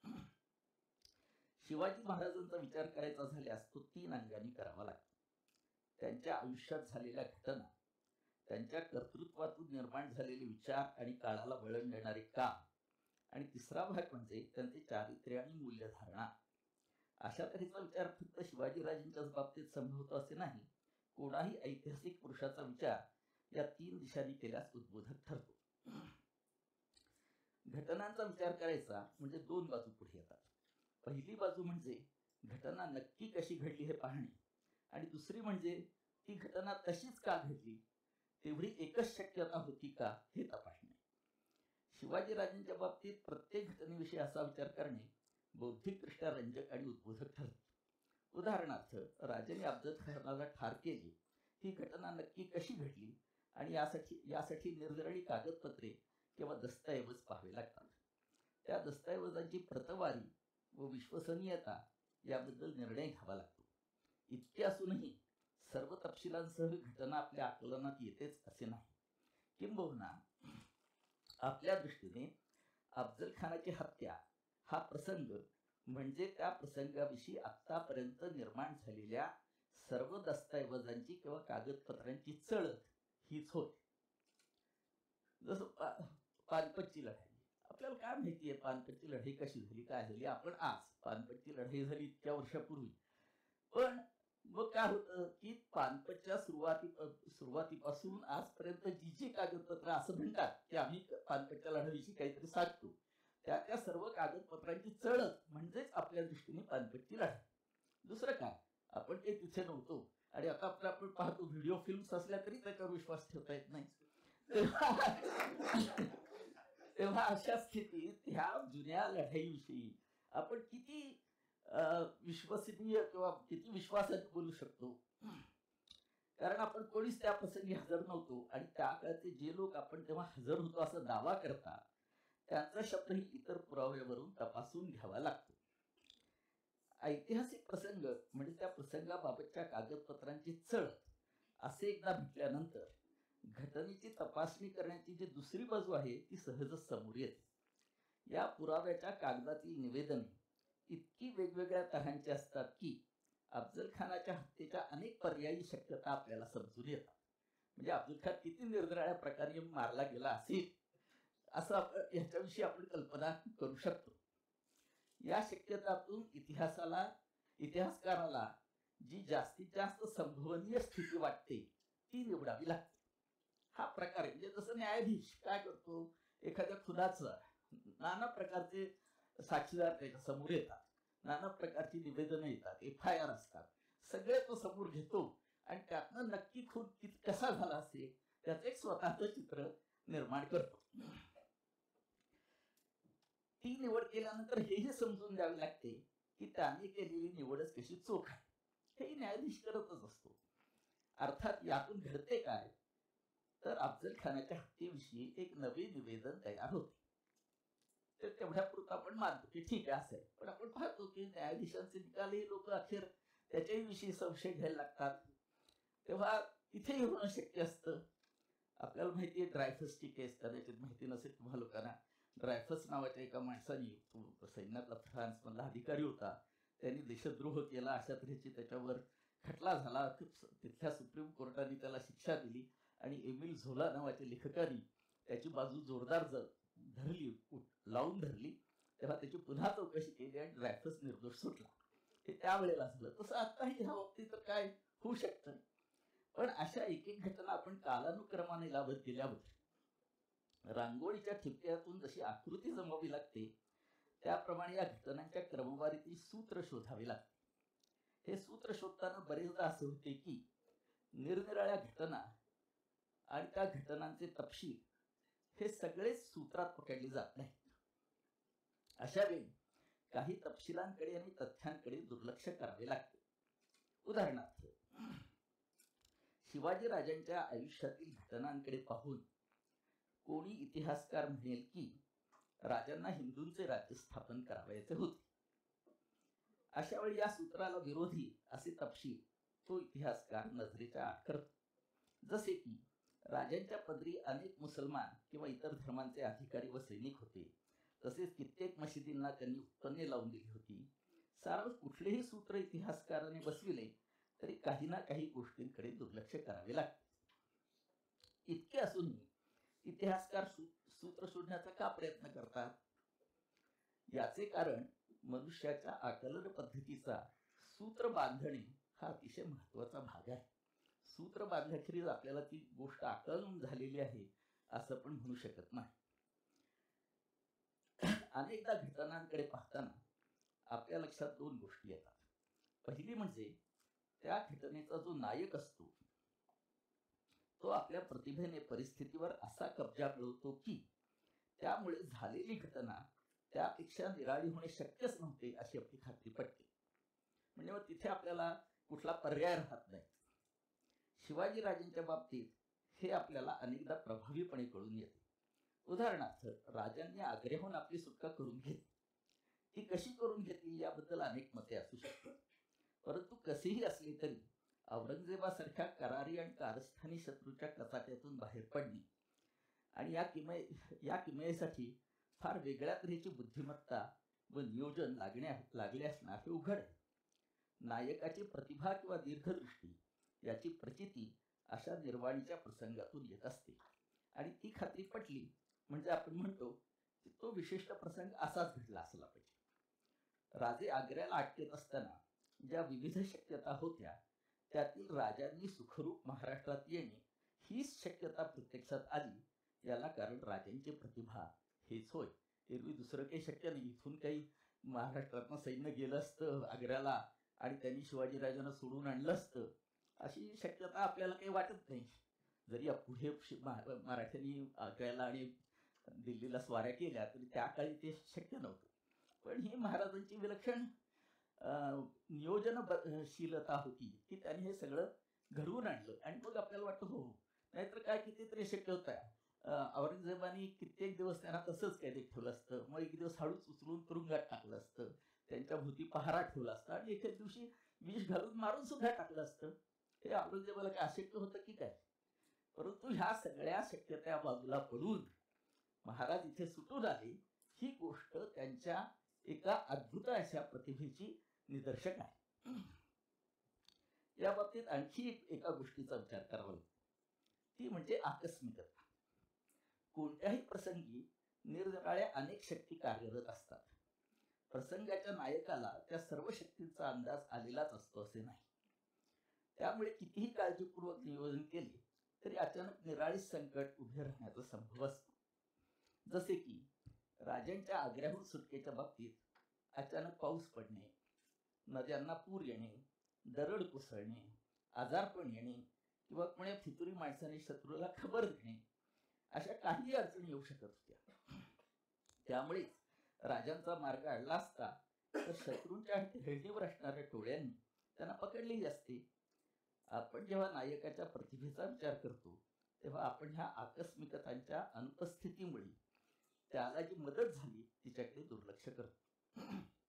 शिवाजी महाराजांचा विचार करायचा झाल्यास तो 3 अंगांनी करावा लागतो. त्यांच्या आयुष्यात झालेल्या घटना, त्यांच्या कर्तृत्वातून निर्माण झालेले विचार आणि काळाला वळण देणारे काम, आणि तिसरा भाग म्हणजे त्यांचे चारित्र्य आणि मूल्यधारणा. अशा तऱ्हेचा विचार फक्त शिवाजीराजांच्याच बाबतीत संभवतो असे नाही. कोणाही ऐतिहासिक पुरुषाचा विचार या 3 दिशांनी केल्यास उद्बोधक ठरतो. घटनांचा विचार करायचा म्हणजे 2 बाजू पुढे येतात. पहिली बाजू म्हणजे घटना नक्की कशी घडली हे पाहणे, आणि दुसरी म्हणजे ती घटना तशीच का घडली, तेवढी एकच शक्यता होती का हे तपासणे. शिवाजीराजांच्या बाबतीत प्रत्येक घटनेविषयी असा विचार करणे बौद्धिकदृष्ट्या रंजक आणि उद्बोधक ठरते. उदाहरणार्थ, राजाने अफजल खानाला ठार केले ही घटना नक्की कशी घडली आणि यासाठी निरनिराळी कागदपत्रे किंवा दस्तऐवज पाहावे लागतात. त्या दस्तऐवजांची प्रतवारी व विश्वसनीयता याबद्दल निर्णय घ्यावा लागतो. इतके असूनही सर्व तपशिलांसह घटना आपल्या आकलनात येतेच असे नाही. किंबहुना आपल्या दृष्टीने अफजल खानाची हत्या हा प्रसंग म्हणजे त्या प्रसंगाविषयी आतापर्यंत निर्माण झालेल्या सर्व दस्तऐवजांची किंवा कागदपत्रांची चळत हीच होय. जसं पानिपतची लढाई, आपल्याला काय माहितीये पानिपतची लढाई कशी झाली, काय झाली. आपण आज पानिपतची लढाई झाली इतक्या वर्षापूर्वी, पण मग काय होतं की पानिपतच्या सुरुवातीपासून आजपर्यंत जी जी कागदपत्र असं म्हणतात की आम्ही पानिपतच्या लढाईविषयी काहीतरी सांगतो, त्या सर्व कागदपत्रांची चळत म्हणजेच आपल्या दृष्टीने पानिपतची लढाई. दुसरं काय, आपण काही तिथे नव्हतो आणि आता आपण पाहतो व्हिडिओ फिल्म्स असल्या तरी त्याच्यावर विश्वास ठेवता येत नाही. तेव्हा अशा स्थितीत ह्या जुन्या लढाईविषयी आपण किती विश्वसनीय किंवा किती विश्वासाने बोलू शकतो, कारण आपण कोणीच त्या प्रसंगी हजर नव्हतो. आणि त्या काळाचे जे लोक आपण तेव्हा हजर होतो असा दावा करतात त्यांचा शब्दही इतर पुराव्यावरून तपासून घ्यावा लागतो. ऐतिहासिक प्रसंग म्हणजे त्या प्रसंगाबाबतच्या कागदपत्रांची चळत असे एकदा म्हटल्यानंतर घटनेची तपासणी करण्याची जी दुसरी बाजू आहे ती सहजच समोर येते. या पुराव्याच्या कागदातील निवेदने इतकी वेगवेगळ्या तऱ्हांची असतात की अफजल खानाच्या हत्येच्या अनेक पर्यायी शक्यता आपल्याला समजून येतात. म्हणजे अफजल खान किती निरनिराळ्या प्रकारे मारला गेला असेल असं याच्याविषयी आपण कल्पना करू शकतो. या शक्यतातून इतिहासकाराला जी जास्तीत जास्त संभवनीय स्थिती वाटते ती निवडावी लागते. हा प्रकार म्हणजे जसं न्यायाधीश काय करतो, एखाद्या खुनाचं नाना प्रकारचे साक्षीदार त्याच्या समोर येतात, नाना प्रकारची निवेदनं येतात, FIR असतात, सगळे तो समोर घेतो आणि त्यातनं नक्की खून कसा झाला असेल त्याचं एक स्वतःचं चित्र निर्माण करतो. ती निवड केल्यानंतर हेही समजून द्यावे लागते की त्याने केलेली निवडच कशी चोख आहे. हे न्यायाधीश करतच असतो. अर्थात यातून घडते काय, तर अफजल खानाच्या हत्येविषयी एक नवे निवेदन तयार होते. तर तेवढ्यापुरतं आपण मानतो की ठीक आहे असं आहे. पण आपण पाहतो की न्यायाधीशांचे निकालही लोक अखेर त्याच्याही विषयी संशय घ्यायला लागतात. तेव्हा इथेही होणं शक्य असतं. आपल्याला माहिती आहे ड्रायफसची केस, कदाचित माहिती नसेल तुम्हा लोकांना. ड्रायफस नावाच्या एका माणसाने, सैन्यातला फ्रान्समधला अधिकारी होता, त्यांनी देशद्रोह केला अशा तऱ्हेची त्याच्यावर खटला झाला. तिथल्या सुप्रीम कोर्टाने त्याला शिक्षा दिली आणि एमिल झोला नावाच्या लेखकाने त्याची बाजू जोरदार लावून धरली. तेव्हा त्याची पुन्हा चौकशी केली आणि ड्रायफस निर्दोष सुटला. हे त्यावेळेला झालं. तसं आताही ह्या बाबतीत तर काय होऊ शकतं. पण अशा एक एक घटना आपण कालानुक्रमाने लावत गेल्यावर रांगोळीच्या ठिपक्यातून जशी आकृती जमावी लागते त्याप्रमाणे या घटनांच्या क्रमवारीतील सूत्र शोधावे लागते. हे सूत्र शोधताना बरेचदा असे होते की निरनिराळ्या घटना आणि त्या घटनांचे तपशील हे सगळेच सूत्रात पकडले जात नाही. अशा वेळी काही तपशिलांकडे आणि तथ्यांकडे दुर्लक्ष करावे लागते. उदाहरणार्थ, शिवाजी राजांच्या आयुष्यातील घटनांकडे पाहून कोणी इतिहासकार म्हणेल की राजांना हिंदूंचे राज्य स्थापन करावयाचे होते. अशा वेळी या सूत्राला विरोधी असे तपशील तो इतिहासकार नजरेच्या आड करतो. जसे की राजांच्या पदरी अनेक मुसलमान किंवा इतर धर्मांचे अधिकारी व सैनिक होते, तसेच कित्येक मशिदींना त्यांनी उत्पन्ने लावून दिली होती. सारांश कुठलेही सूत्र इतिहासकाराने बसविले तरी काही ना काही गोष्टींकडे दुर्लक्ष करावे लागते. इतके असूनही इतिहासकार सूत्र शोधण्याचा का प्रयत्न करतात? याचे कारण मनुष्याच्या आकलन पद्धतीचा सूत्र बांधणे हा अतिशय महत्वाचा भाग आहे. सूत्र बांधल्याखेरीज आपल्याला ती गोष्ट आकलन झालेली आहे असं पण म्हणू शकत नाही. अनेकदा घटनांकडे पाहताना आपल्या लक्षात दोन गोष्टी येतात. पहिली म्हणजे त्या घटनेचा जो नायक असतो तो आपल्या प्रतिभेने परिस्थितीवर असा कब्जा मिळवतो की त्यामुळे झालेली घटना त्यापेक्षा निराळी होणे शक्यच नव्हते अशी आपली खात्री पटते. म्हणजे मग तिथे आपल्याला कुठला पर्याय राहत नाही. शिवाजी राजांच्या बाबतीत हे आपल्याला अनेकदा प्रभावीपणे कळून येते. उदाहरणार्थ, राजांनी आग्र्याहून आपली सुटका करून घेतली. ती कशी करून घेतली याबद्दल अनेक मते असू शकतात. परंतु कसेही असले तरी औरंगजेबासारख्या करारी आणि कारस्थानी शत्रूच्या कचाट्यातून बाहेर पडणे आणि या किमयेसाठी फार वेगळ्या तऱ्हेची बुद्धिमत्ता व नियोजन लागले असणार हे उघड आहे. नायकाची प्रतिभा किंवा दीर्घदृष्टी याची प्रचिती अशा निर्वाणीच्या प्रसंगातून येत असते आणि ती खात्री पटली म्हणजे आपण म्हणतो की तो विशिष्ट प्रसंग असाच घडला असला पाहिजे. राजे आग्र्याला अटकेत असताना ज्या विविध शक्यता होत्या त्यातील राजांनी सुखरूप महाराष्ट्रात येणे हीच शक्यता प्रत्यक्षात आली. याला कारण राजांची प्रतिभा हेच होय. एरवी दुसरं काही शक्य नाही. इथून काही महाराष्ट्रातनं सैन्य गेलं असतं आग्र्याला आणि त्यांनी शिवाजी राजांना सोडून आणलं असतं अशी शक्यता आपल्याला काही वाटत नाही. जरी पुढे मराठ्यांनी आग्र्याला आणि दिल्लीला स्वाऱ्या केल्या तरी त्या काळी ते शक्य नव्हतं. पण ही महाराजांची विलक्षण नियोजनशीलता होती की त्यांनी हे सगळं घडवून आणलं आणि मग आपल्याला वाटतं हो, नाहीतर काय कितीतरी शक्य होतं. औरंगजेबाने कित्येक दिवस त्यांना तसंच काही ठेवलं असतं, मग एक दिवस हळूच उचलून तुरुंगात टाकलं असतं, त्यांच्या भोवती पहारा ठेवला असता आणि एखाद दिवशी विष घालून मारून सुद्धा टाकलं असतं. हे औरंगजेबाला काय अशक्य होतं की काय? परंतु ह्या सगळ्या शक्यता बाजूला पडून महाराज इथे सुटून आले ही गोष्ट त्यांच्या एका अद्भुत अशा प्रतिभेची निदर्शक आहे. या बाबतीत आणखी एका गोष्टीचा विचार करावा लागतो, ती म्हणजे आकस्मिकता. कोणत्याही प्रसंगी निरनिराळ्या अनेक शक्ती कार्यरत असतात. प्रसंगाच्या नायकाला त्या सर्व शक्तींचा अंदाज आलेलाच असतो असे नाही. त्यामुळे कितीही काळजीपूर्वक नियोजन केले तरी अचानक निराळी संकट उभे राहण्याचा संभव असतो. जसे की राजांच्या आग्र्याहून सुटकेच्या बाबतीत अचानक पाऊस पडणे, नद्यांना पूर येणे, दरड कोसळणे, आजारपण येणे किंवा कोण्या फितुरी माणसाने शत्रूला खबर देणे अशा काही अडचणी येऊ शकत होत्या. त्यामुळेच राजांचा मार्ग अडला असता तर शत्रूंच्या हेळणीवर असणाऱ्या टोळ्यांनी त्यांना पकडलेली असते. आपण जेव्हा नायकाच्या प्रतिभेचा विचार करतो तेव्हा आपण ह्या आकस्मिकतांच्या अनुपस्थितीमुळे त्याला जी मदत झाली तिच्याकडे दुर्लक्ष करतो.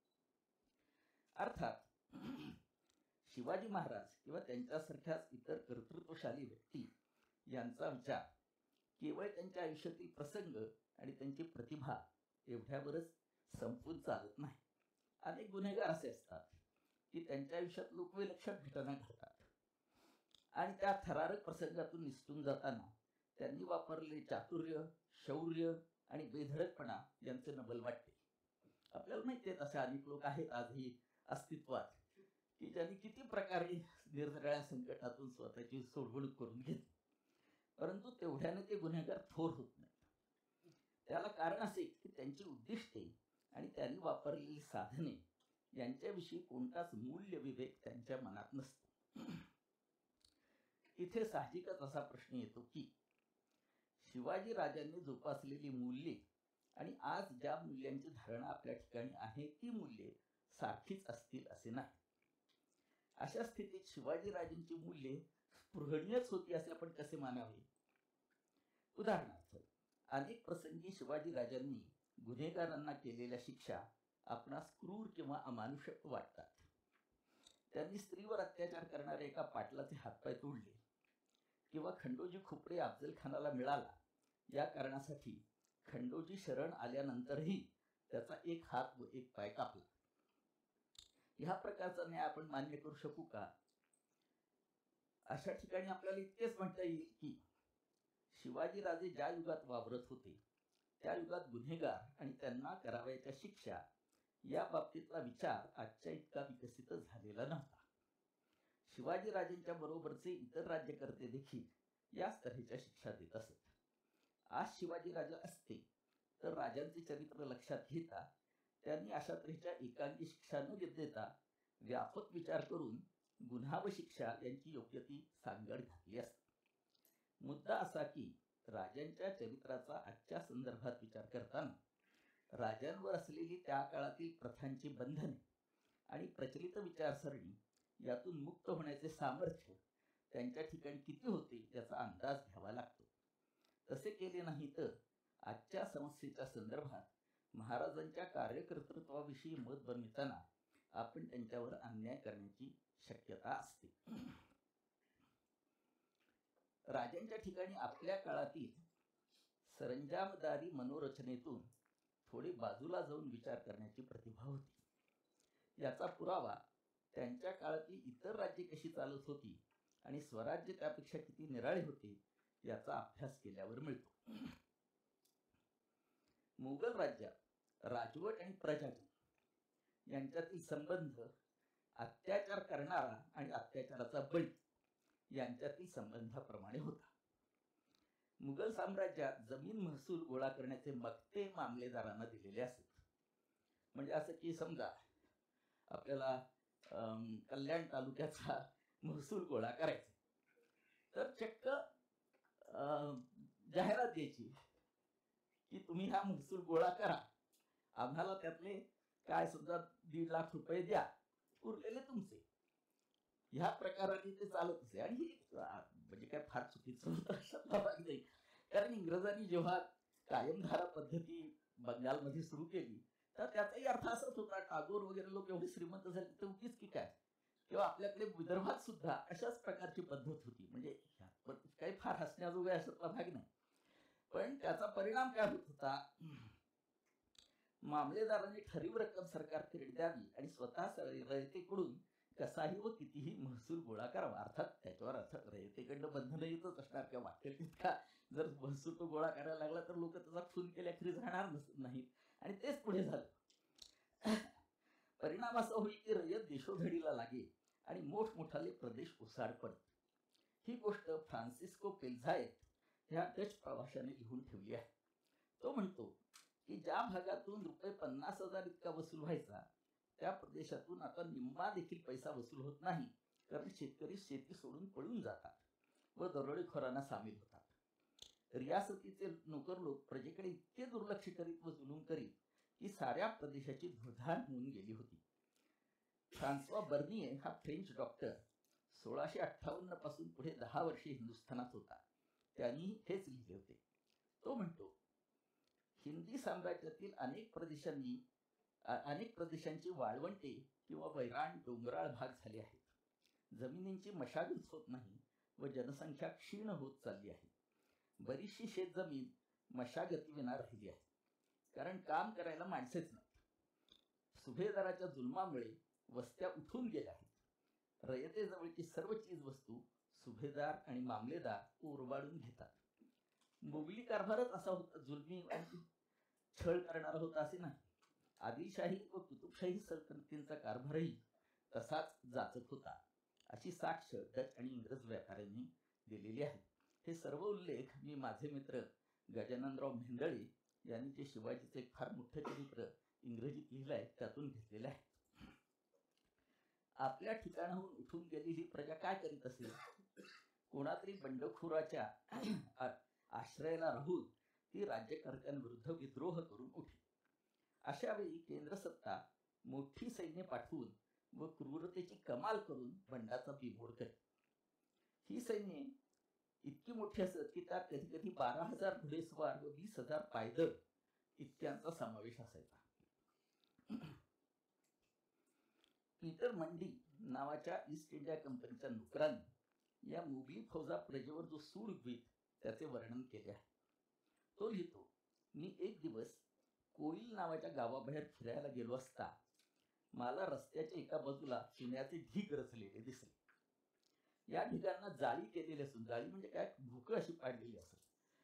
अर्थात शिवाजी महाराज किंवा त्यांच्यासारख्याच इतर कर्तृत्वशाली व्यक्ती यांचा विचार केवळ त्यांच्या आयुष्यातील प्रसंग आणि त्यांची प्रतिभा एवढ्यावरच संपून चालत नाही. अनेक गुन्हेगार असे असतात की त्यांच्या आयुष्यात लोकविलक्षण घटना घडतात आणि त्या थरारक प्रसंगातून निसटून जाताना त्यांनी वापरलेले चातुर्य, शौर्य आणि बेधडकपणा यांचे नबल वाटते. आपल्याला माहिती आहे असे अनेक लोक आहेत आजही अस्तित्वात की ज्यांनी किती प्रकारे निरनिराळ्या संकटातून स्वतःची सोडवणूक करून घेतली, परंतु तेवढ्याने ते गुन्हेगार थोर होत नाही. त्याला कारण असे की त्यांची उद्दिष्टे आणि त्यांनी वापरलेली साधने यांच्याविषयी कोणताच मूल्य विवेक त्यांच्या मनात नसतो. इथे साहजिकच असा प्रश्न येतो की शिवाजी राजांनी जोपासलेली मूल्ये आणि आज ज्या मूल्यांची धारणा आपल्या ठिकाणी आहे ती मूल्ये सारखीच असतील असे नाही. अशा स्थितीत शिवाजी राजांची मूल्ये स्पृहणीयच होती असे आपण कसे मानावे? उदाहरणार्थ, अनेक प्रसंगी शिवाजी राजांनी गुन्हेगारांना केलेल्या शिक्षा आपणास क्रूर किंवा अमानुषक वाटतात. त्यांनी स्त्रीवर अत्याचार करणाऱ्या एका पाटलाचे हातपाय तोडले, किंवा खंडोजी खोपडे अफजल खानाला मिळाला या कारणासाठी खंडोजी शरण आल्यानंतरही त्याचा एक हात व एक पाय कापला. ह्या प्रकारचा न्याय आपण मान्य करू शकू का? अशा ठिकाणी आपल्याला इतकेच म्हणता येईल की शिवाजी राजे ज्या युगात वावरत होते त्या युगात गुन्हेगार आणि त्यांना करावयाच्या शिक्षा या बाबतीतला विचार आजच्या इतका विकसित झालेला नव्हता. शिवाजी राजेंच्या बरोबरचे इतर राज्यकर्ते देखील याच तऱ्हेच्या शिक्षा देत असत. आज शिवाजी राजा असते तर राजांचे चरित्र लक्षात घेता त्यांनी अशा तऱ्हेच्या एकांगी शिक्षा न देता व्यापक विचार करून गुन्हा व शिक्षा यांची योग्य ती सांगड घातली असते. मुद्दा असा की राजांच्या चरित्राचा आजच्या संदर्भात विचार करताना राजांवर असलेली त्या काळातील प्रथांची बंधने आणि प्रचलित विचारसरणी यातून मुक्त होण्याचे सामर्थ्य त्यांच्या ठिकाणी किती होते याचा अंदाज घ्यावा लागतो. तसे केले नाही तर आजच्या समस्येच्या संदर्भात महाराजांच्या कार्यकर्तृत्वाविषयी मत बनविताना आपण त्यांच्यावर अन्याय करण्याची शक्यता असते. राजांच्या ठिकाणी आपल्या काळातील सरंजामदारी मनोरचनेतून थोडे बाजूला जाऊन विचार करण्याची प्रतिभा होती. याचा पुरावा त्यांच्या काळातील इतर राज्ये कशी चालत होती आणि स्वराज्य त्यापेक्षा किती निराळे होते याचा अभ्यास केल्यावर मिळतो. मुघल राज्यात राजवट आणि प्रजाजन यांच्यातील संबंध अत्याचार करणारा आणि अत्याचाराचा बळी यांच्यातील संबंधाप्रमाणे होता. मुघल साम्राज्यात जमीन महसूल गोळा करण्याचे मक्ते मामलेदारांना दिलेले असत. म्हणजे असं की समजा आपल्याला कल्याण तालुक्याचा महसूल गोळा करायचा तर चक्क जाहिरात द्यायची की तुम्ही हा महसूल गोळा करा, आम्हाला त्यातले काय समजा 1.5 लाख रुपये द्या, उरलेले तुमचे. ह्या प्रकाराने ते चालत असे. आणि म्हणजे काय फार चुकीचं होतं अशातला भाग नाही. कारण इंग्रजांनी जेव्हा कायमधारा पद्धती बंगालमध्ये सुरू केली तर त्याचाही अर्थ असाच होता, टागोर वगैरे लोक एवढे श्रीमंत झाले तर उगीच की काय, किंवा आपल्याकडे विदर्भात सुद्धा अशाच प्रकारची पद्धत होती. म्हणजे काही फार हसण्याजोगा अशातला भाग नाही. पण त्याचा परिणाम काय होत होता, मामलेदारांनी ठरीव रक्कम सरकारकडे द्यावी आणि स्वतः रयतेकडून कसाही व कितीही महसूल गोळा करावा. अर्थात त्याच्यावर रयतेकडनं बंधन येतच असणार, किंवा वाटेल तितका जर महसूल तो गोळा करायला लागला तर लोक त्याचा खून केल्याखेरीज राहणार नाहीत. आणि तेच पुढे झालं. परिणाम असा होईल की रयत देशोधडीला लागे आणि मोठमोठाले प्रदेश ओसाड पडत. ही गोष्ट फ्रान्सिस्को पेल्झाएत ह्या डच प्रवाशाने लिहून ठेवली आहे. तो म्हणतो की ज्या भागातून ₹50,000 इतका वसूल व्हायचा त्या प्रदेशातून आता निम्मा देखील पैसा वसूल होत नाही, कारण शेतकरी शेती सोडून पळून जातात व दरोडेखोरांना सामील होतात. रियासतीचे नोकर लोक प्रजेकडे इतके दुर्लक्ष करीत व जुलूम करीत की साऱ्या प्रदेशाची धुळधाण होऊन गेली होती. फ्रान्सवा बर्निये हा फ्रेंच डॉक्टर 1658 पासून पुढे 10 वर्षे हिंदुस्थानात होता. त्यांनी हेच लिहिले होते. तो म्हणतो, हिंदी साम्राज्यातील अनेक प्रदेशांची वाळवंटे किंवा वैराण डोंगराळ भाग झाले आहेत. जमिनींची मशागत होत नाही व जनसंख्या क्षीण होत चालली आहे. बरीचशी शेतजमीन मशागतीविना राहिली आहे, कारण काम करायला माणसेच नाही. सुभेदाराच्या जुलमामुळे वस्त्या उठून गेल्या आहेत. रयतेजवळची सर्व चीज वस्तू सुभेदार आणि मामलेदार ओरबाडून घेतात. मोगली कारभारच असा होता, जुलमी आणि छळ करणारा होता असे नाही. आदिलशाही व कुतुबशाही सल्तनतींचा कारभारही तसाच जाचक होता अशी साक्ष डच आणि इंग्रज व्यापाऱ्यांनी दिलेली आहे. हे सर्व उल्लेख मी माझे मित्र गजाननराव भेंडळे यांनी जे शिवाजीचे एक फार मोठे चरित्र इंग्रजीत लिहिलं आहे त्यातून घेतलेले आहे. आपल्या ठिकाणाहून उठून गेलेली प्रजा काय करीत असेल? कोणातरी बंडखोराच्या आश्रयाला राहून ती राज्यकर्त्यांविरुद्ध विद्रोह करून उठली. अशा वेळी केंद्र सत्ता मोठी सैन्य पाठवून व क्रूरतेची कमाल करून बंडाचा बिमोड करी. ही सैन्य इतकी मोठी असत की त्यात कधी कधी 12,000 घोडेस्वार व 20,000 पायदळ इतक्यांचा समावेश असायचा. पीटर मंडी नावाच्या ईस्ट इंडिया कंपनीच्या नोकरांनी या मुघली फौजा प्रजेवर जो सूड उगवीत त्याचे वर्णन केले आहे. तो लिहितो, मी एक दिवस कोईल नावाच्या गावाबाहेर फिरायला गेलो असता मला रस्त्याच्या एका बाजूला चुन्याचे ढीग रचलेले दिसले. या ढिगांना जाळी केलेली असून, जाळी म्हणजे काय, भूक अशी पाडलेली असत.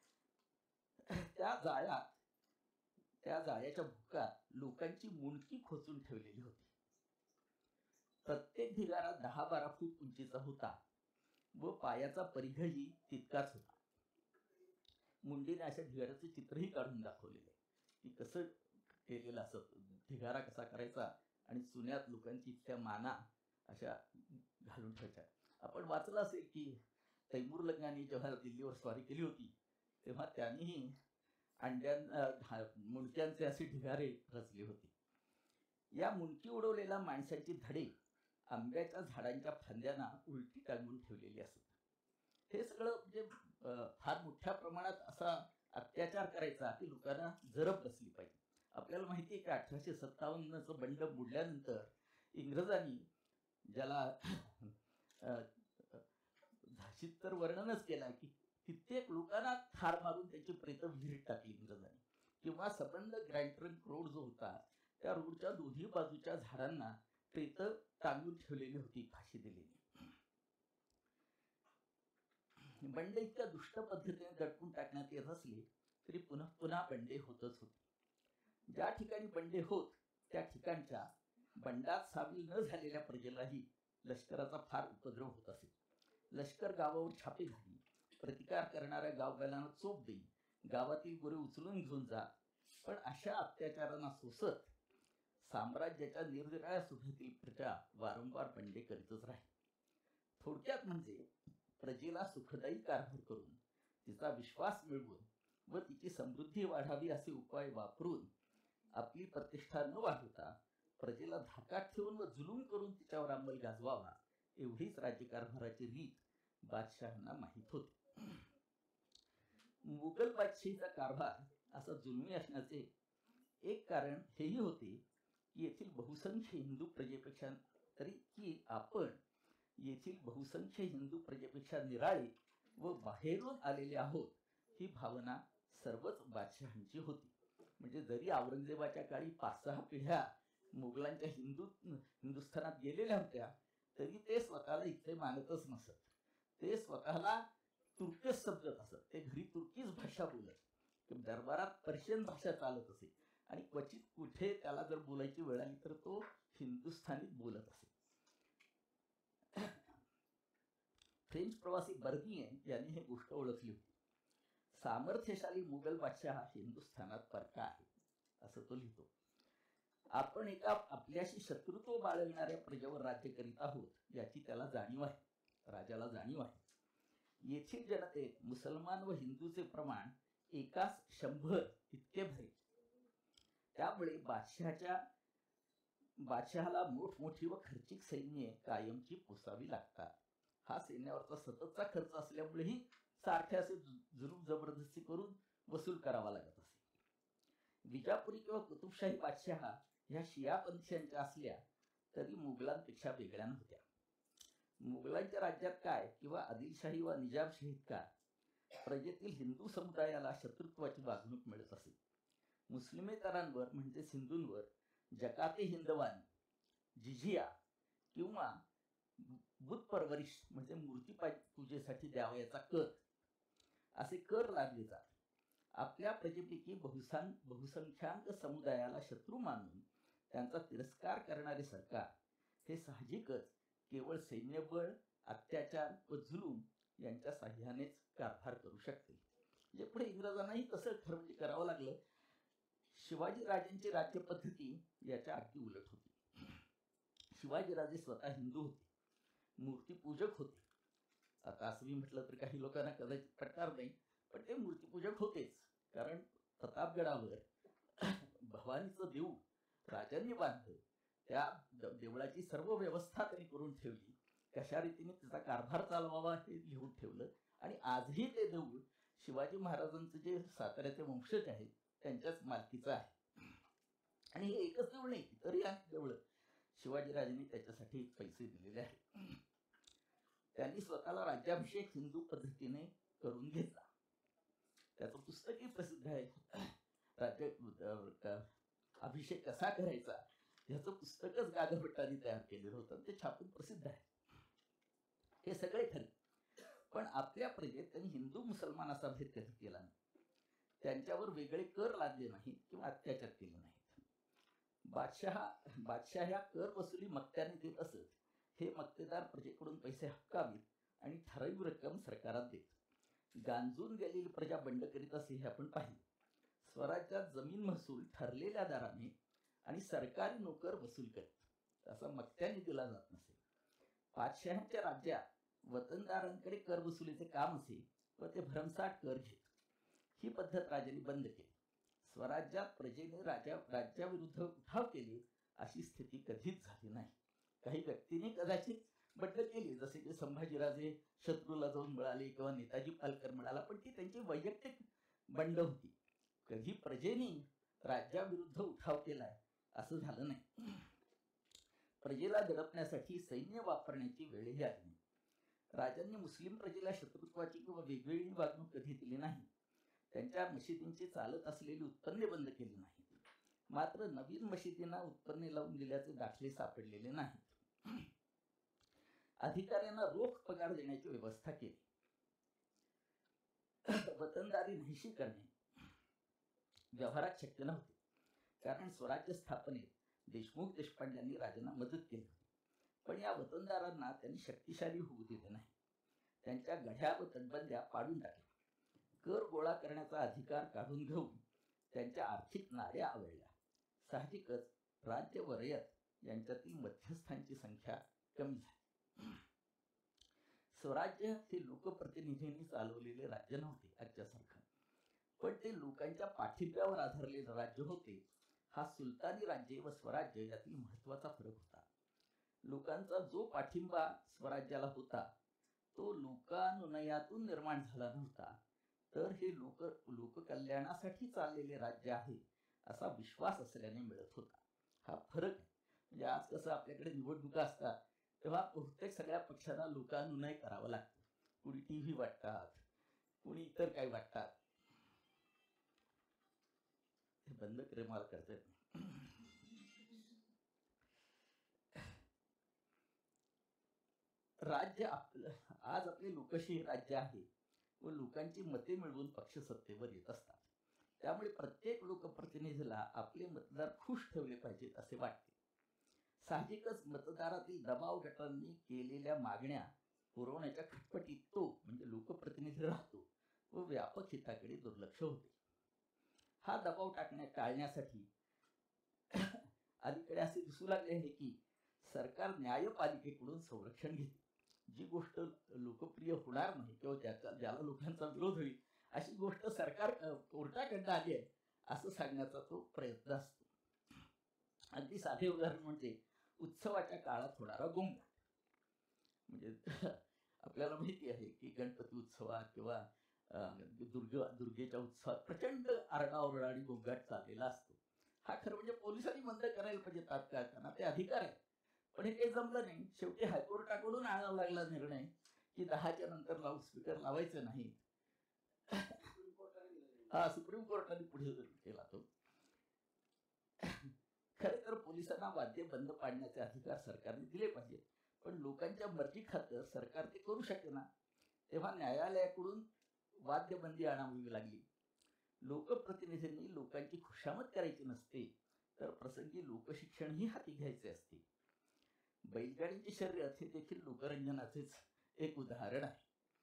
त्या जाळ्याच्या भुकात लोकांची मुंडकी खोचून ठेवलेली होती. प्रत्येक ढिगारा 10-12 फूट उंचीचा होता व पायाचा परिघही तितकाच होता. मुंडीने अशा ढिगाऱ्याचे चित्रही काढून दाखवलेले की कसं केलेलं असत, ढिगारा कसा करायचा आणि चुन्यात लोकांची इतक्या माना अशा घालून ठेवायच्या. आपण वाचलं असेल की तैमूर लंगाने जेव्हा दिल्लीवर स्वारी केली होती तेव्हा त्यांनीही मुंडक्यांचे असे ढिगारे रचले होते. या मुंडकी उडवलेल्या माणसांची धडे आंब्याच्या झाडांच्या फांद्यांना उलटी टांगून ठेवलेली असत. हे सगळं म्हणजे फार मोठ्या प्रमाणात असा अत्याचार करायचा की लोकांना जरब बसली पाहिजे. आपल्याला माहिती आहे की 1857चं बंड बुडल्यानंतर इंग्रजांनी ज्याला झाशीत तर वर्णनच केलं की कित्येक लोकांना ठार मारून त्याची प्रेत विहिरीत टाकली इंग्रजांनी. किंवा सबंध ग्रँड ट्रंक रोड जो होता त्या रोडच्या दोन्ही बाजूच्या झाडांना प्रेत टांगून ठेवलेली होती, फाशी दिलेली. बंड इतक्या दुष्ट पद्धतीने दडपून टाकण्यात येत असले तरी पुन्हा पुन्हा बंडे होतच होते. ज्या ठिकाणी बंडे होत त्या ठिकाणच्या बंडात सामील न झालेल्या प्रजेलाही लष्कराचा फार उपद्रव होत असे. लष्कर गावावर छापे घाली, प्रतिकार करणाऱ्या गाववाल्यांना चोप देई, गावातील गुरे उचलून घेऊन जा. पण अशा अत्याचारांना सोसत साम्राज्याच्या निरनिराळ्या सुभेतील प्रजा वारंवार बंडे करीतच राहील. थोडक्यात म्हणजे प्रजेला सुखदायी कारभार करून तिचा विश्वास मिळवून व तिची समृद्धी वाढावी असे उपाय वापरून आपली प्रतिष्ठा न वाढवता प्रजेला धाकात ठेवून व जुलूम करून तिच्यावर अंमल गाजवावा एवढीच राज्यकारभाराची रीत बादशहांना माहीत होती. मुघल बादशाहीचा कारभार असा जुलमी असण्याचे एक कारण हेही होते की येथील बहुसंख्य हिंदू प्रजेपेक्षा निराळे व बाहेरून आलेले आहोत ही भावना सर्वच बादशहांची होती. म्हणजे जरी औरंगजेबाच्या काळी 5-6 पिढ्या मुघलांच्या हिंदुस्थानात गेलेल्या होत्या तरी ते स्वतःला इथे मानतच नसत. ते स्वतःला तुर्कच समजत असत. ते घरी तुर्कीच भाषा बोलत, दरबारात पर्शियन भाषा चालत असे आणि क्वचित कुठे त्याला जर बोलायची वेळ आली तर तो हिंदुस्थानीत बोलत असे. फ्रेंच प्रवासी बर्निये यांनी ही गोष्ट ओळखली होती. सामर्थ्यशाली मुघल बादशाह हिंदुस्थानात परका आहे असं तो लिहितो. आपण एका आपल्याशी शत्रुत्व बाळगणाऱ्या प्रजेवर राज्य करीत आहोत याची त्याला जाणीव आहे, राजाला जाणीव आहे. येथील जनतेत मुसलमान व हिंदूचे प्रमाण एकास 100 इतके भरेल. त्यामुळे बादशहाला मोठमोठी व खर्चिक सैन्ये कायमची पोसावी लागतात. हा सैन्यावरचा सततचा खर्च असल्यामुळेही सारखे असे जुलूम जबरदस्ती करून वसूल करावा लागत असे. विजापुरी किंवा कुतुबशाही बादशाह ह्या शियापंथीयांच्या असल्या तरी मुघलांपेक्षा वेगळ्या नव्हत्या. मुघलांच्या राज्यात काय किंवा आदिलशाही व निजामशाहीत काय प्रजेतील हिंदू समुदायाला शत्रुत्वाची वागणूक मिळत असे. मुस्लिमेतरांवर म्हणजे हिंदूंवर जकाते हिंदवानी, जिझिया किंवा बुत परवरिश म्हणजे मूर्ती पूजेसाठी द्यावयाचा कर असे कर लागले जात. आपल्या प्रजेपैकी बहुसंख्याक समुदायाला शत्रू मानून त्यांचा तिरस्कार करणारे सरकार हे साहजिकच केवळ सैन्यबळ, अत्याचार व जुलूम यांच्या साह्यानेच कारभार करू शकते. म्हणजे पुढे इंग्रजांनाही तसं खरं म्हणजे करावं लागलं. शिवाजी राजांची राज्यपद्धती याच्या अगदी उलट होती. शिवाजीराजे स्वतः हिंदू होते, मूर्तीपूजक होते. आता असं मी म्हटलं तर काही लोकांना कदाचित पटणार नाही, पण ते मूर्तीपूजक होतेच. कारण प्रतापगडावर भवानीचं देऊळ राजांनी बांधलं, त्या देवळाची सर्व व्यवस्था त्यांनी करून ठेवली, कशा रीतीने त्याचा कारभार चालवावा हे लिहून ठेवलं. आणि आजही ते देऊळ शिवाजी महाराजांचं जे साताऱ्याचे वंशज आहेत त्यांच्याच मालकीचं आहे. आणि हे एकच देऊळ नाही, इतरही अनेक देऊळ शिवाजीराजांनी त्याच्यासाठी पैसे दिलेले आहेत. त्यांनी स्वतःला राज्याभिषेक हिंदू पद्धतीने करून घेतला. त्याचं पुस्तकही प्रसिद्ध आहे. राज्य अभिषेक कसा करायचा ह्याचं पुस्तकच गागाभट्टांनी तयार केलेलं होतं, ते छापून प्रसिद्ध आहे. हे सगळे खरे, पण आपल्या प्रजेत त्यांनी हिंदू मुसलमान असा भेद कधी केला नाही. त्यांच्यावर वेगळे कर लादले नाहीत किंवा अत्याचार केले नाहीत. बादशाह ह्या कर वसुली मक्त्याने देत असत. हे मक्तेदार प्रजेकडून पैसे हक्कावीत आणि ठराविक रक्कम सरकारात देत. गांजून गेलेली प्रजा बंड करीत असे हे आपण पाहिले. स्वराज्यात जमीन महसूल ठरलेल्या दराने आणि सरकारी नोकर वसूल करीत, असा मक्त्याने दिला जात नसे. बादशहांच्या राज्यात वतनदारांकडे कर वसुलीचे काम असे व ते भरमसाठ कर घेत. ही पद्धत राजाने बंद केली. स्वराज्यात प्रजेने राज्याविरुद्ध उठाव केले अशी स्थिती कधीच झाली नाही. काही व्यक्तीने कदाचित बंड केली, जसे की संभाजीराजे शत्रूला जाऊन मिळाले किंवा नेताजी पालकर मिळाला, पण ती त्यांची वैयक्तिक बंड होती. कधी प्रजेने राज्याविरुद्ध उठाव केलाय असं झालं नाही. प्रजेला दडपण्यासाठी सैन्य वापरण्याची वेळही आली नाही. राजांनी मुस्लिम प्रजेला शत्रुत्वाची किंवा वेगवेगळी वागणूक कधी दिली नाही. त्यांच्या मशिदींची चालत असलेली उत्पन्ने बंद केली नाहीत. मात्र नवीन मशिदींना उत्पन्ने लावून दिल्याचे दाखले सापडलेले नाहीत. अधिकाऱ्यांना रोख पगार देण्याची व्यवस्था केली. वतनदारी नाहीशी करणे व्यवहारात शक्य नव्हते, कारण स्वराज्य स्थापनेत देशमुख देशपांड्यांनी राजांना मदत केली होती. पण या वतनदारांना त्यांनी शक्तिशाली होऊ दिले नाही. त्यांच्या गढ्या व तटबंद्या पाडून टाकल्या. कर गोळा करण्याचा अधिकार काढून घेऊन त्यांच्या आर्थिक नाड्या आवळल्या. साहजिकच राज्य व रयत यांच्यातील मध्यस्थांची संख्या कमी झाली. स्वराज्य हे लोकप्रतिनिधींनी चालवलेले राज्य नव्हते आजच्यासारखं, पण ते लोकांच्या पाठिंब्यावर आधारलेले राज्य होते. हा सुलतानी राज्य व स्वराज्य यातील महत्वाचा फरक होता. लोकांचा जो पाठिंबा स्वराज्याला होता तो लोकानुनयातून निर्माण झाला नव्हता, तर हे लोककल्याणासाठी चाललेले राज्य आहे असा विश्वास असल्याने मिळत होता. हा फरक आहे. म्हणजे आज कसं आपल्याकडे निवडणुका असतात तेव्हा बहुतेक सगळ्या पक्षांना लोकानुनय करावं लागतं. कुणी टीव्ही वाटतात, कुणी इतर काही वाटतात. हे बंद करे, मला करता येत नाही. राज्य आज आपले लोकशाही राज्य आहे व लोकांची मते मिळवून पक्ष सत्तेवर येत असतात. त्यामुळे प्रत्येक लोकप्रतिनिधीला आपले मतदार खुश ठेवले पाहिजेत असे वाटते. साहजिकच मतदारातील दबाव गटांनी केलेल्या मागण्या पुरवण्याच्या खटपटीत तो म्हणजे लोकप्रतिनिधी राहतो व व्यापक हिताकडे दुर्लक्ष होते. हा दबाव टाळण्यासाठी अलीकडे असे दिसू लागले आहे की सरकार न्यायपालिकेकडून संरक्षण घेते. जी गोष्ट लोकप्रिय होणार नाही किंवा ज्याला लोकांचा विरोध होईल अशी गोष्ट सरकार कोर्टाकडनं आली आहे असं सांगण्याचा तो प्रयत्न असतो. अगदी साधे उदाहरण म्हणजे उत्सवाच्या काळात होणारा गोंगाट. म्हणजे आपल्याला माहिती आहे की गणपती उत्सवात किंवा दुर्गेच्या उत्सवात प्रचंड आरडाओरडा आणि गोंगाट चाललेला असतो. हा खरं म्हणजे पोलिसांनी बंद करायला पाहिजे तात्काळ, त्यांना ते अधिकार आहे. पण हे काही जमलं नाही. शेवटी हायकोर्टाकडून आणावा लागला निर्णय की 10च्या नंतर लाऊडस्पीकर लावायचं नाही. सुप्रीम कोर्टाने पुढे केला तो. खरे तर पोलिसांना वाद्य बंद पाडण्याचे अधिकार सरकारने दिले पाहिजेत, पण लोकांच्या मर्जी खातर सरकार ते करू शकेना. तेव्हा न्यायालयाकडून वाद्यबंदी आणावी लागली. लोकप्रतिनिधींनी लोकांची खुशामत करायची नसते, तर प्रसंगी लोकशिक्षणही हाती घ्यायचे असते. बैलगाडीची शर्यत हे देखील लोकरंजनाचेच एक उदाहरण आहे.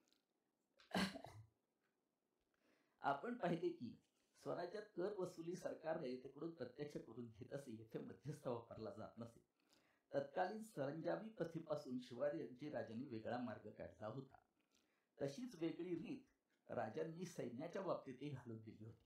आपण पाहिले की स्वराज्यात कर वसुली सरकार रयतेकडून प्रत्यक्ष करून घेत असे. येथे मध्यस्थ वापरला जात नसे. तत्कालीन सरंजामी प्रथेपासून शिवाजी राजांनी वेगळा मार्ग काढला होता. तशीच वेगळी रीत राजांनी सैन्याच्या बाबतीतही घालून दिली होती.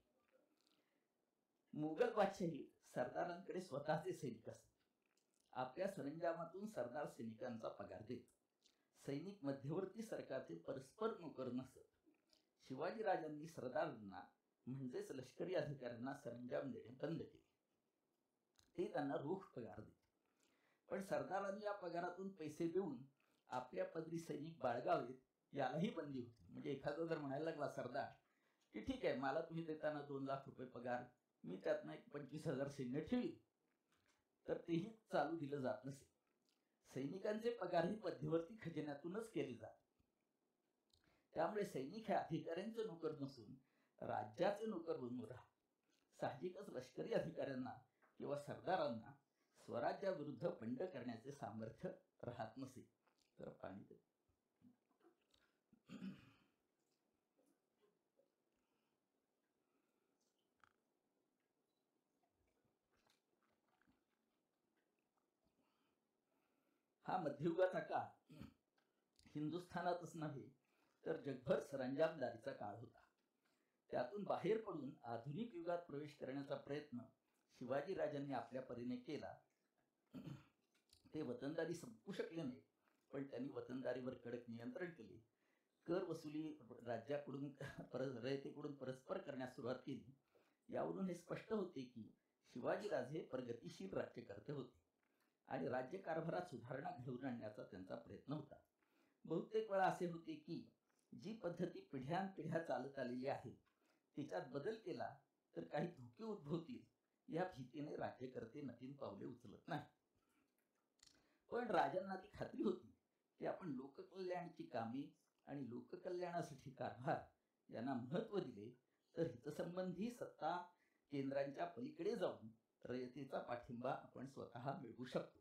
मुघल बादशाही सरदारांकडे स्वतःचे सैनिक असत. आपल्या सरंजामातून सरदार सैनिकांचा पगार देत. सैनिक मध्यवर्ती सरकारचे परस्पर नोकर नसत. शिवाजी राजांनी सरदारांना म्हणजेच लष्करी अधिकाऱ्यांना सरंजाम देणे बंद केले. ते त्यांना रोख पगार देत. पण सरदारांनी या पगारातून पैसे देऊन आपल्या पदरी सैनिक बाळगावेत यालाही बंदी होती. म्हणजे एखादा जर म्हणायला लागला सरदार की ठीक आहे, मला तुम्ही देताना 2 लाख रुपये पगार, मी त्यातनं 25,000 सैन्य ठेवीन, तर तेही चालू दिलं जात नसे. सैनिकांचे पगारही मध्यवर्ती खजिन्यातूनच केले जात. त्यामुळे सैनिक हे अधिकाऱ्यांचे नोकर नसून राज्याचे नोकर बनून राहत. साहजिकच लष्करी अधिकाऱ्यांना किंवा सरदारांना स्वराज्याविरुद्ध बंड करण्याचे सामर्थ्य राहत नसे. तर पाणी दे. हा मध्ययुगाचा काळ हिंदुस्थानातच नव्हे तर जगभर सरंजामदारीचा काळ होता. त्यातून बाहेर पडून आधुनिक युगात प्रवेश करण्याचा प्रयत्न शिवाजी राजांनी आपल्या परीने केला. ते वतनदारी संपू शकले नाही, पण त्यांनी वतनदारीवर कडक नियंत्रण केले. कर वसुली राज्याकडून रयतेकडून परस्पर करण्यास सुरुवात केली. यावरून हे स्पष्ट होते की शिवाजीराजे प्रगतिशील राज्यकर्ते होते आणि राज्यकारभारात सुधारणा घडवून आणण्याचा त्यांचा प्रयत्न होता. बहुतेक वेळा असे होते की जी पद्धती पिढ्यानपिढ्या चालत आलेली आहे तिच्यात बदल केला तर काही धोके उद्भवतील या भीतीने राज्यकर्ते नवीन पावले उचलत नाही. पण राजांना ती खात्री होती की आपण लोककल्याणाची कामे आणि लोककल्याणासाठी कारभार यांना महत्त्व दिले तर हितसंबंधी सत्ता केंद्रांच्या पलीकडे जाऊन रयतेचा पाठिंबा आपण स्वतः मिळवू शकतो.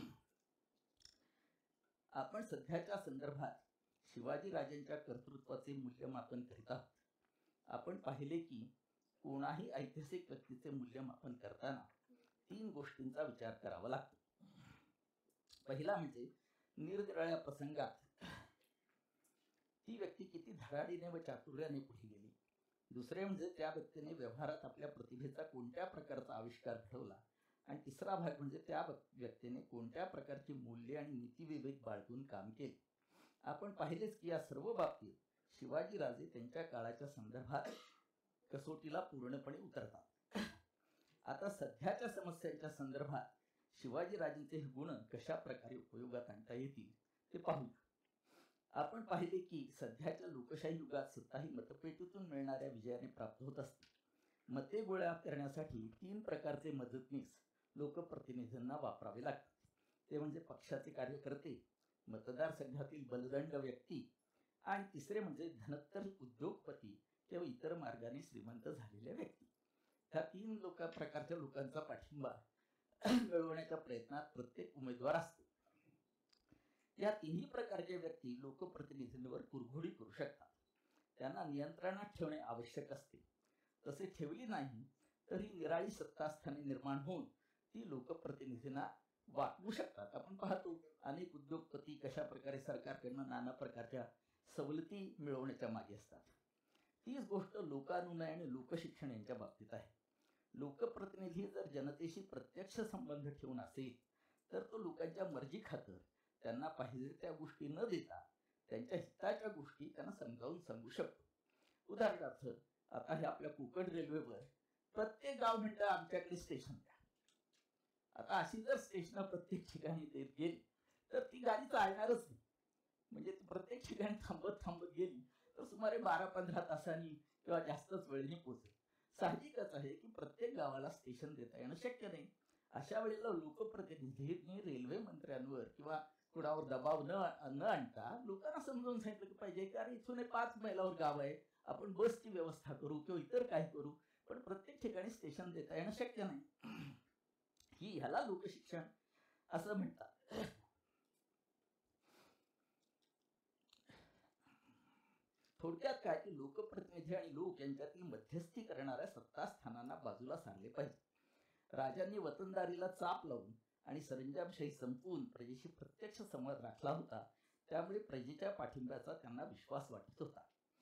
आपण सध्याच्या संदर्भात शिवाजी राजांच्या कर्तृत्वाचे मूल्यमापन करीत आहोत. आपण पाहिले की कोणाही ऐतिहासिक व्यक्तीचे मूल्यमापन करताना 3 गोष्टींचा विचार करावा लागतो. पहिला म्हणजे निरनिराळ्या प्रसंगात ती व्यक्ती किती धडाडीने व चातुर्याने पुढे गेली. दुसरे म्हणजे त्या व्यक्तीने व्यवहारात आपल्या प्रतिभेचा कोणत्या प्रकारचा आविष्कार घडवला. आणि तिसरा भाग म्हणजे त्या व्यक्तीने कोणत्या प्रकारची मूल्ये आणि नीतिविवेक बाळगून काम केले. आपण पाहिलेच की या सर्व बाबतीत शिवाजीराजे त्यांच्या काळाच्या संदर्भात कसोटीला पूर्णपणे उतरतात. आता सध्याच्या समस्यांच्या संदर्भात शिवाजीराजांचे हे गुण कशा प्रकारे उपयोगात आणता येतील ते पाहू. आपण पाहिले की सध्याच्या लोकशाही युगात सत्ता ही मतपेटीतून मिळणाऱ्या विजयाने प्राप्त होत असते. मते गोळा करण्यासाठी 3 प्रकारचे मदतनीस लोकप्रतिनिधींना वापरावे लागतात. ते म्हणजे पक्षाचे कार्यकर्ते, मतदारसंघातील बलदंड व्यक्ती आणि तिसरे म्हणजे धनत्तर उद्योगपती किंवा इतर मार्गाने श्रीमंत झालेल्या व्यक्ती. ह्या 3 प्रकारच्या लोकांचा पाठिंबा मिळवण्याच्या प्रयत्नात प्रत्येक उमेदवार असतो. या 3ही प्रकारच्या व्यक्ती लोकप्रतिनिधींवर कुरघोडी करू शकतात. त्यांना नियंत्रणात ठेवणे आवश्यक असते. तसे ठेवली नाही तरी निराळी सत्तास्थाने निर्माण होऊन ती लोकप्रतिनिधींना वाटवू शकतात. आपण पाहतो अनेक उद्योगपती कशा प्रकारे सरकारकडनं नाना प्रकारच्या सवलती मिळवण्याच्या मागे असतात. तीच गोष्ट लोकानुनय आणि लोकशिक्षण यांच्या बाबतीत आहे. लोकप्रतिनिधी जर जनतेशी प्रत्यक्ष संबंध ठेवून असेल तर तो लोकांच्या मर्जी खातर त्यांना पाहिजे त्या गोष्टी न देता त्यांच्या हिताच्या गोष्टी त्यांना समजावून सांगू शकतो. उदाहरणार्थ आता हे आपल्या कोकण रेल्वेवर प्रत्येक गाव म्हणतं आमच्याकडे स्टेशन द्या. आता अशी जर स्टेशन प्रत्येक ठिकाणी देत गेली तर ती गाडी चालणारच नाही. म्हणजे प्रत्येक ठिकाणी थांबत थांबत गेली तर सुमारे 12-15 तासांनी किंवा जास्तच वेळेने पोहोचेल. साहजिकच आहे की प्रत्येक गावाला स्टेशन देता येणं शक्य नाही. अशा वेळेला लोकप्रतिनिधींनी रेल्वे मंत्र्यांवर किंवा कुणावर दबाव न आणता लोकांना समजावून सांगितलं पाहिजे की अरे इथून 5 मैलावर गाव आहे, आपण बसची व्यवस्था करू किंवा इतर काही करू, पण प्रत्येक ठिकाणी स्टेशन देता येणं शक्य नाही. ह्याला लोकशिक्षण असं म्हणतात. थोडक्यात काय की लोकप्रतिनिधी आणि लोक यांच्यातील मध्यस्थी करणाऱ्या सत्तास्थानांना बाजूला सारले पाहिजे. राजांनी वतनदारीला चाप लावून आणि सरंजामशाही संपवून प्रजेशी प्रत्यक्ष संवाद राखला होता, त्यामुळे प्रजेच्या पाठिंब्याचा त्यांना विश्वास वाटत होता.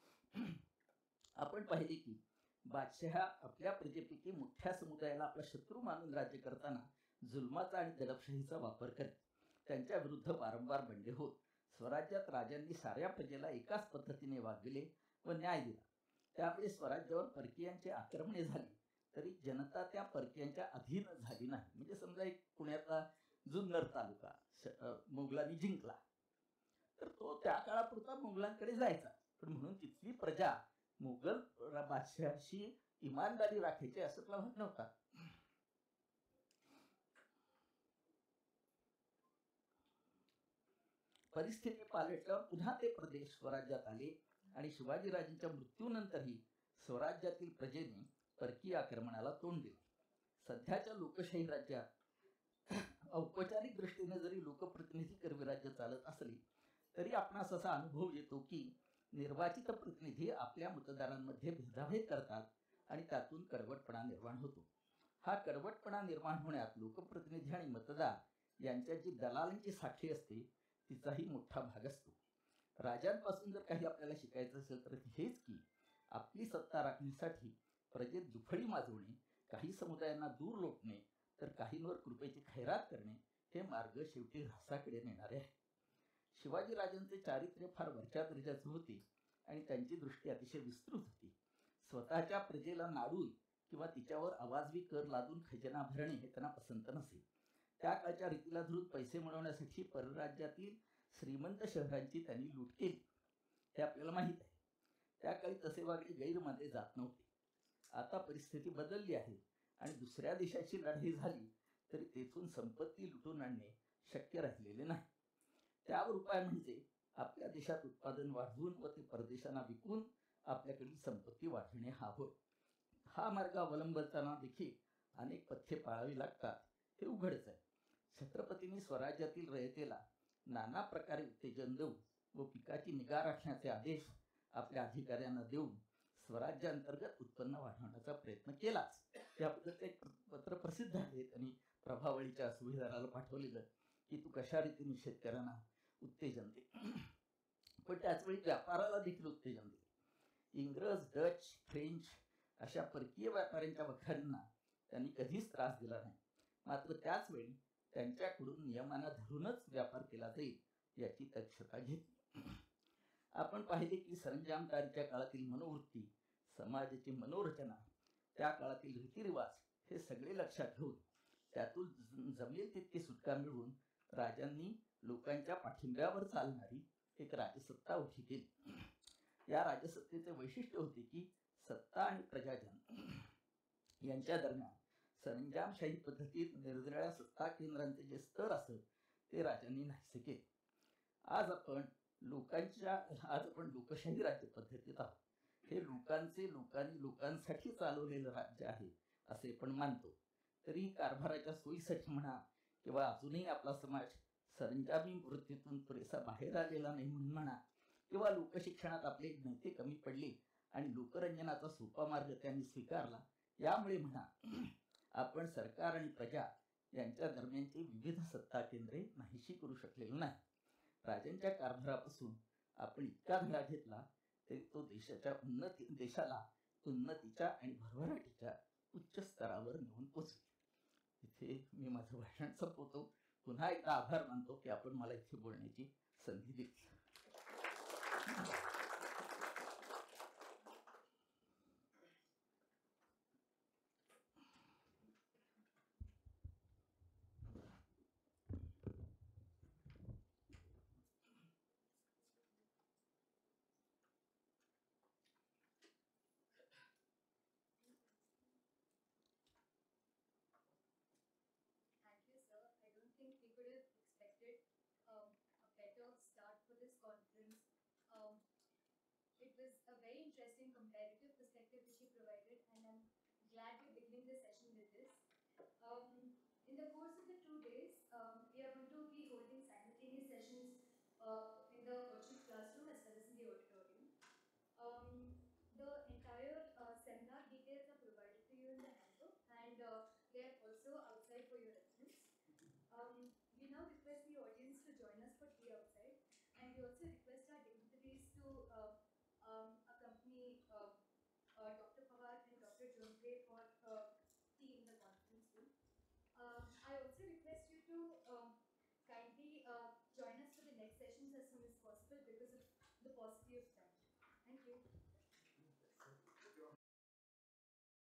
आपण पाहिले की बादशहा आपल्या प्रजेपैकी मोठ्या समुदायाला आपला शत्रू मानून राज्य करताना जुलमाचा आणि दडपशाहीचा वापर करत त्यांच्या विरुद्ध वारंवार बंडे होत स्वराज्यात राजांनी साऱ्या प्रजेला एकाच पद्धतीने वागविले व न्याय दिला. त्यामुळे स्वराज्यावर परकीयांची आक्रमणे झाली तरी जनता त्या परकीयांच्या अधीन झाली नाही. म्हणजे समजा एक पुण्यातला जुन्नर तालुका मोगलांनी जिंकला तर तो त्या काळापुरता मोगलांकडे जायचा, पण म्हणून तिथली प्रजा मोगल बादशहाशी इमानदारी राखायची असं प्रभाव नव्हता. परिस्थिती पालटल्यावर पुन्हा ते प्रदेश स्वराज्यात आले आणि शिवाजीराजांच्या मृत्यूनंतरही स्वराज्यातील प्रजेने परकीय आक्रमणाला तोंड दिले. सध्याच्या लोकशाही राज्यात औपचारिक दृष्टीने जरी लोकप्रतिनिधी कर्वी चालत असली तरी आपणास असा अनुभव येतो की निर्वाचित प्रतिनिधी आपल्या मतदारांमध्ये भेदाभेद करतात आणि त्यातून कडवटपणा निर्माण होतो. हा कडवटपणा निर्माण होण्यात लोकप्रतिनिधी आणि मतदार यांच्या जी दलालांची साखळी असते तिचाही मोठा भाग असतो. राजांपासून जर काही आपल्याला शिकायचं असेल तर हेच की आपली सत्ता राखण्यासाठी प्रजेत दुफळी माजवणे, काही समुदायांना दूर लोटणे तर काहींवर कृपेची खैरात करणे हे मार्ग शेवटी ऱ्हासाकडे नेणारे आहे. शिवाजीराजांचे चारित्र्य फार वरच्या दर्जाचे होते आणि त्यांची दृष्टी अतिशय विस्तृत होती. स्वतःच्या प्रजेला नाडून किंवा तिच्यावर अवाजवी कर लादून खजिना भरणे हे त्यांना पसंत नसे. त्या काळच्या रीतीला धरून पैसे मिळवण्यासाठी परराज्यातील श्रीमंत शहरांची त्यांनी लूट केली हे आपल्याला माहीत आहे. त्या काळी तसे वागणे गैर मानले जात नव्हते. आता परिस्थिती बदलली आहे आणि दुसऱ्या देशाची लढाई झाली तरी तेथून संपत्ती लुटून आणणे शक्य राहिलेले नाही. त्यावर उपाय म्हणजे आपल्या देशात उत्पादन वाढवून व ते परदेशांना विकून आपल्याकडील संपत्ती वाढवणे हा होय. हा मार्ग अवलंबताना देखील अनेक पथ्ये पाळावी लागतात हे उघडच आहे. छत्रपतींनी स्वराज्यातील रयतेला नाना प्रकारे उत्तेजन देऊन व पिकाची निगा राखण्याचे आदेश आपल्या अधिकाऱ्यांना देऊन स्वराज्याअंतर्गत उत्पन्न वाढवण्याचा प्रयत्न केलाच. त्याबद्दल एक पत्र प्रसिद्ध आहे त्यांनी प्रभावळीच्या सुभेदाराला पाठवलेलं की तू कशा रीतीने शेतकऱ्यांना उत्तेजन दे, पण त्याचवेळी व्यापाराला देखील उत्तेजन दिले. इंग्रज, डच, फ्रेंच अशा परकीय व्यापाऱ्यांच्या वखारींना त्यांनी कधीच त्रास दिला नाही. मात्र त्याचवेळी त्यांच्याकडून नियमांना धरूनच व्यापार केला जाईल याची दक्षता घेतली. आपण पाहिले की सरंजामदारीच्या काळातील मनोवृत्ती, समाजाची मनोरचना, त्या काळातील रीतिरिवाज हे सगळे लक्षात घेऊन त्यातून जमेल तितकी सुटका मिळवून राजांनी लोकांच्या पाठिंब्यावर चालणारी एक राजसत्ता उभी केली. या राजसत्तेचे वैशिष्ट्य होते की सत्ता आणि प्रजाजन यांच्या दरम्यान सरंजामशाही पद्धतीत निरनिराळ्या सत्ता केंद्रांचे जे स्तर असत ते राजांनी नाहीसे केले. आज आपण लोकशाही राज्य पद्धतीत आहोत. हे लोकांनी लोकांसाठी चालवलेलं राज्य आहे असे पण मानतो. तरी कारभाराच्या सोयीसाठी म्हणा किंवा अजूनही आपला समाज सरंजामी वृत्तीतून पुरेसा बाहेर आलेला नाही म्हणून म्हणा किंवा लोकशिक्षणात आपले नेते कमी पडले आणि लोकरंजनाचा सोपा मार्ग त्यांनी स्वीकारला यामुळे म्हणा आपण सरकार आणि प्रजा यांच्या दरम्यानची विविध सत्ता केंद्रे नाहीशी करू शकलेलो नाही. राजांच्या कारभारापासून आपण इतका धडा घेतला तरी तो देशाला उन्नतीच्या आणि भरभराटीच्या उच्च स्तरावर नेऊन पोचले. इथे मी माझं भाषण संपवतो. पुन्हा एकदा आभार मानतो की आपण मला इथे बोलण्याची संधी दिली. Thank you, sir. I don't think we could have expected a better start for this conference. It was a very interesting comparative perspective which you provided, and I'm glad we're beginning the session with this. In the course of the 2 days, we are going to be holding simultaneous sessions in the virtual classroom as well as in the auditorium. We now request the audience to join us for tea outside, and we also request our dignitaries to accompany Dr. Bharat and Dr. Jombre for tea in the conference room. I also request you to kindly join us for the next sessions as soon as possible because of the paucity of time. Thank you.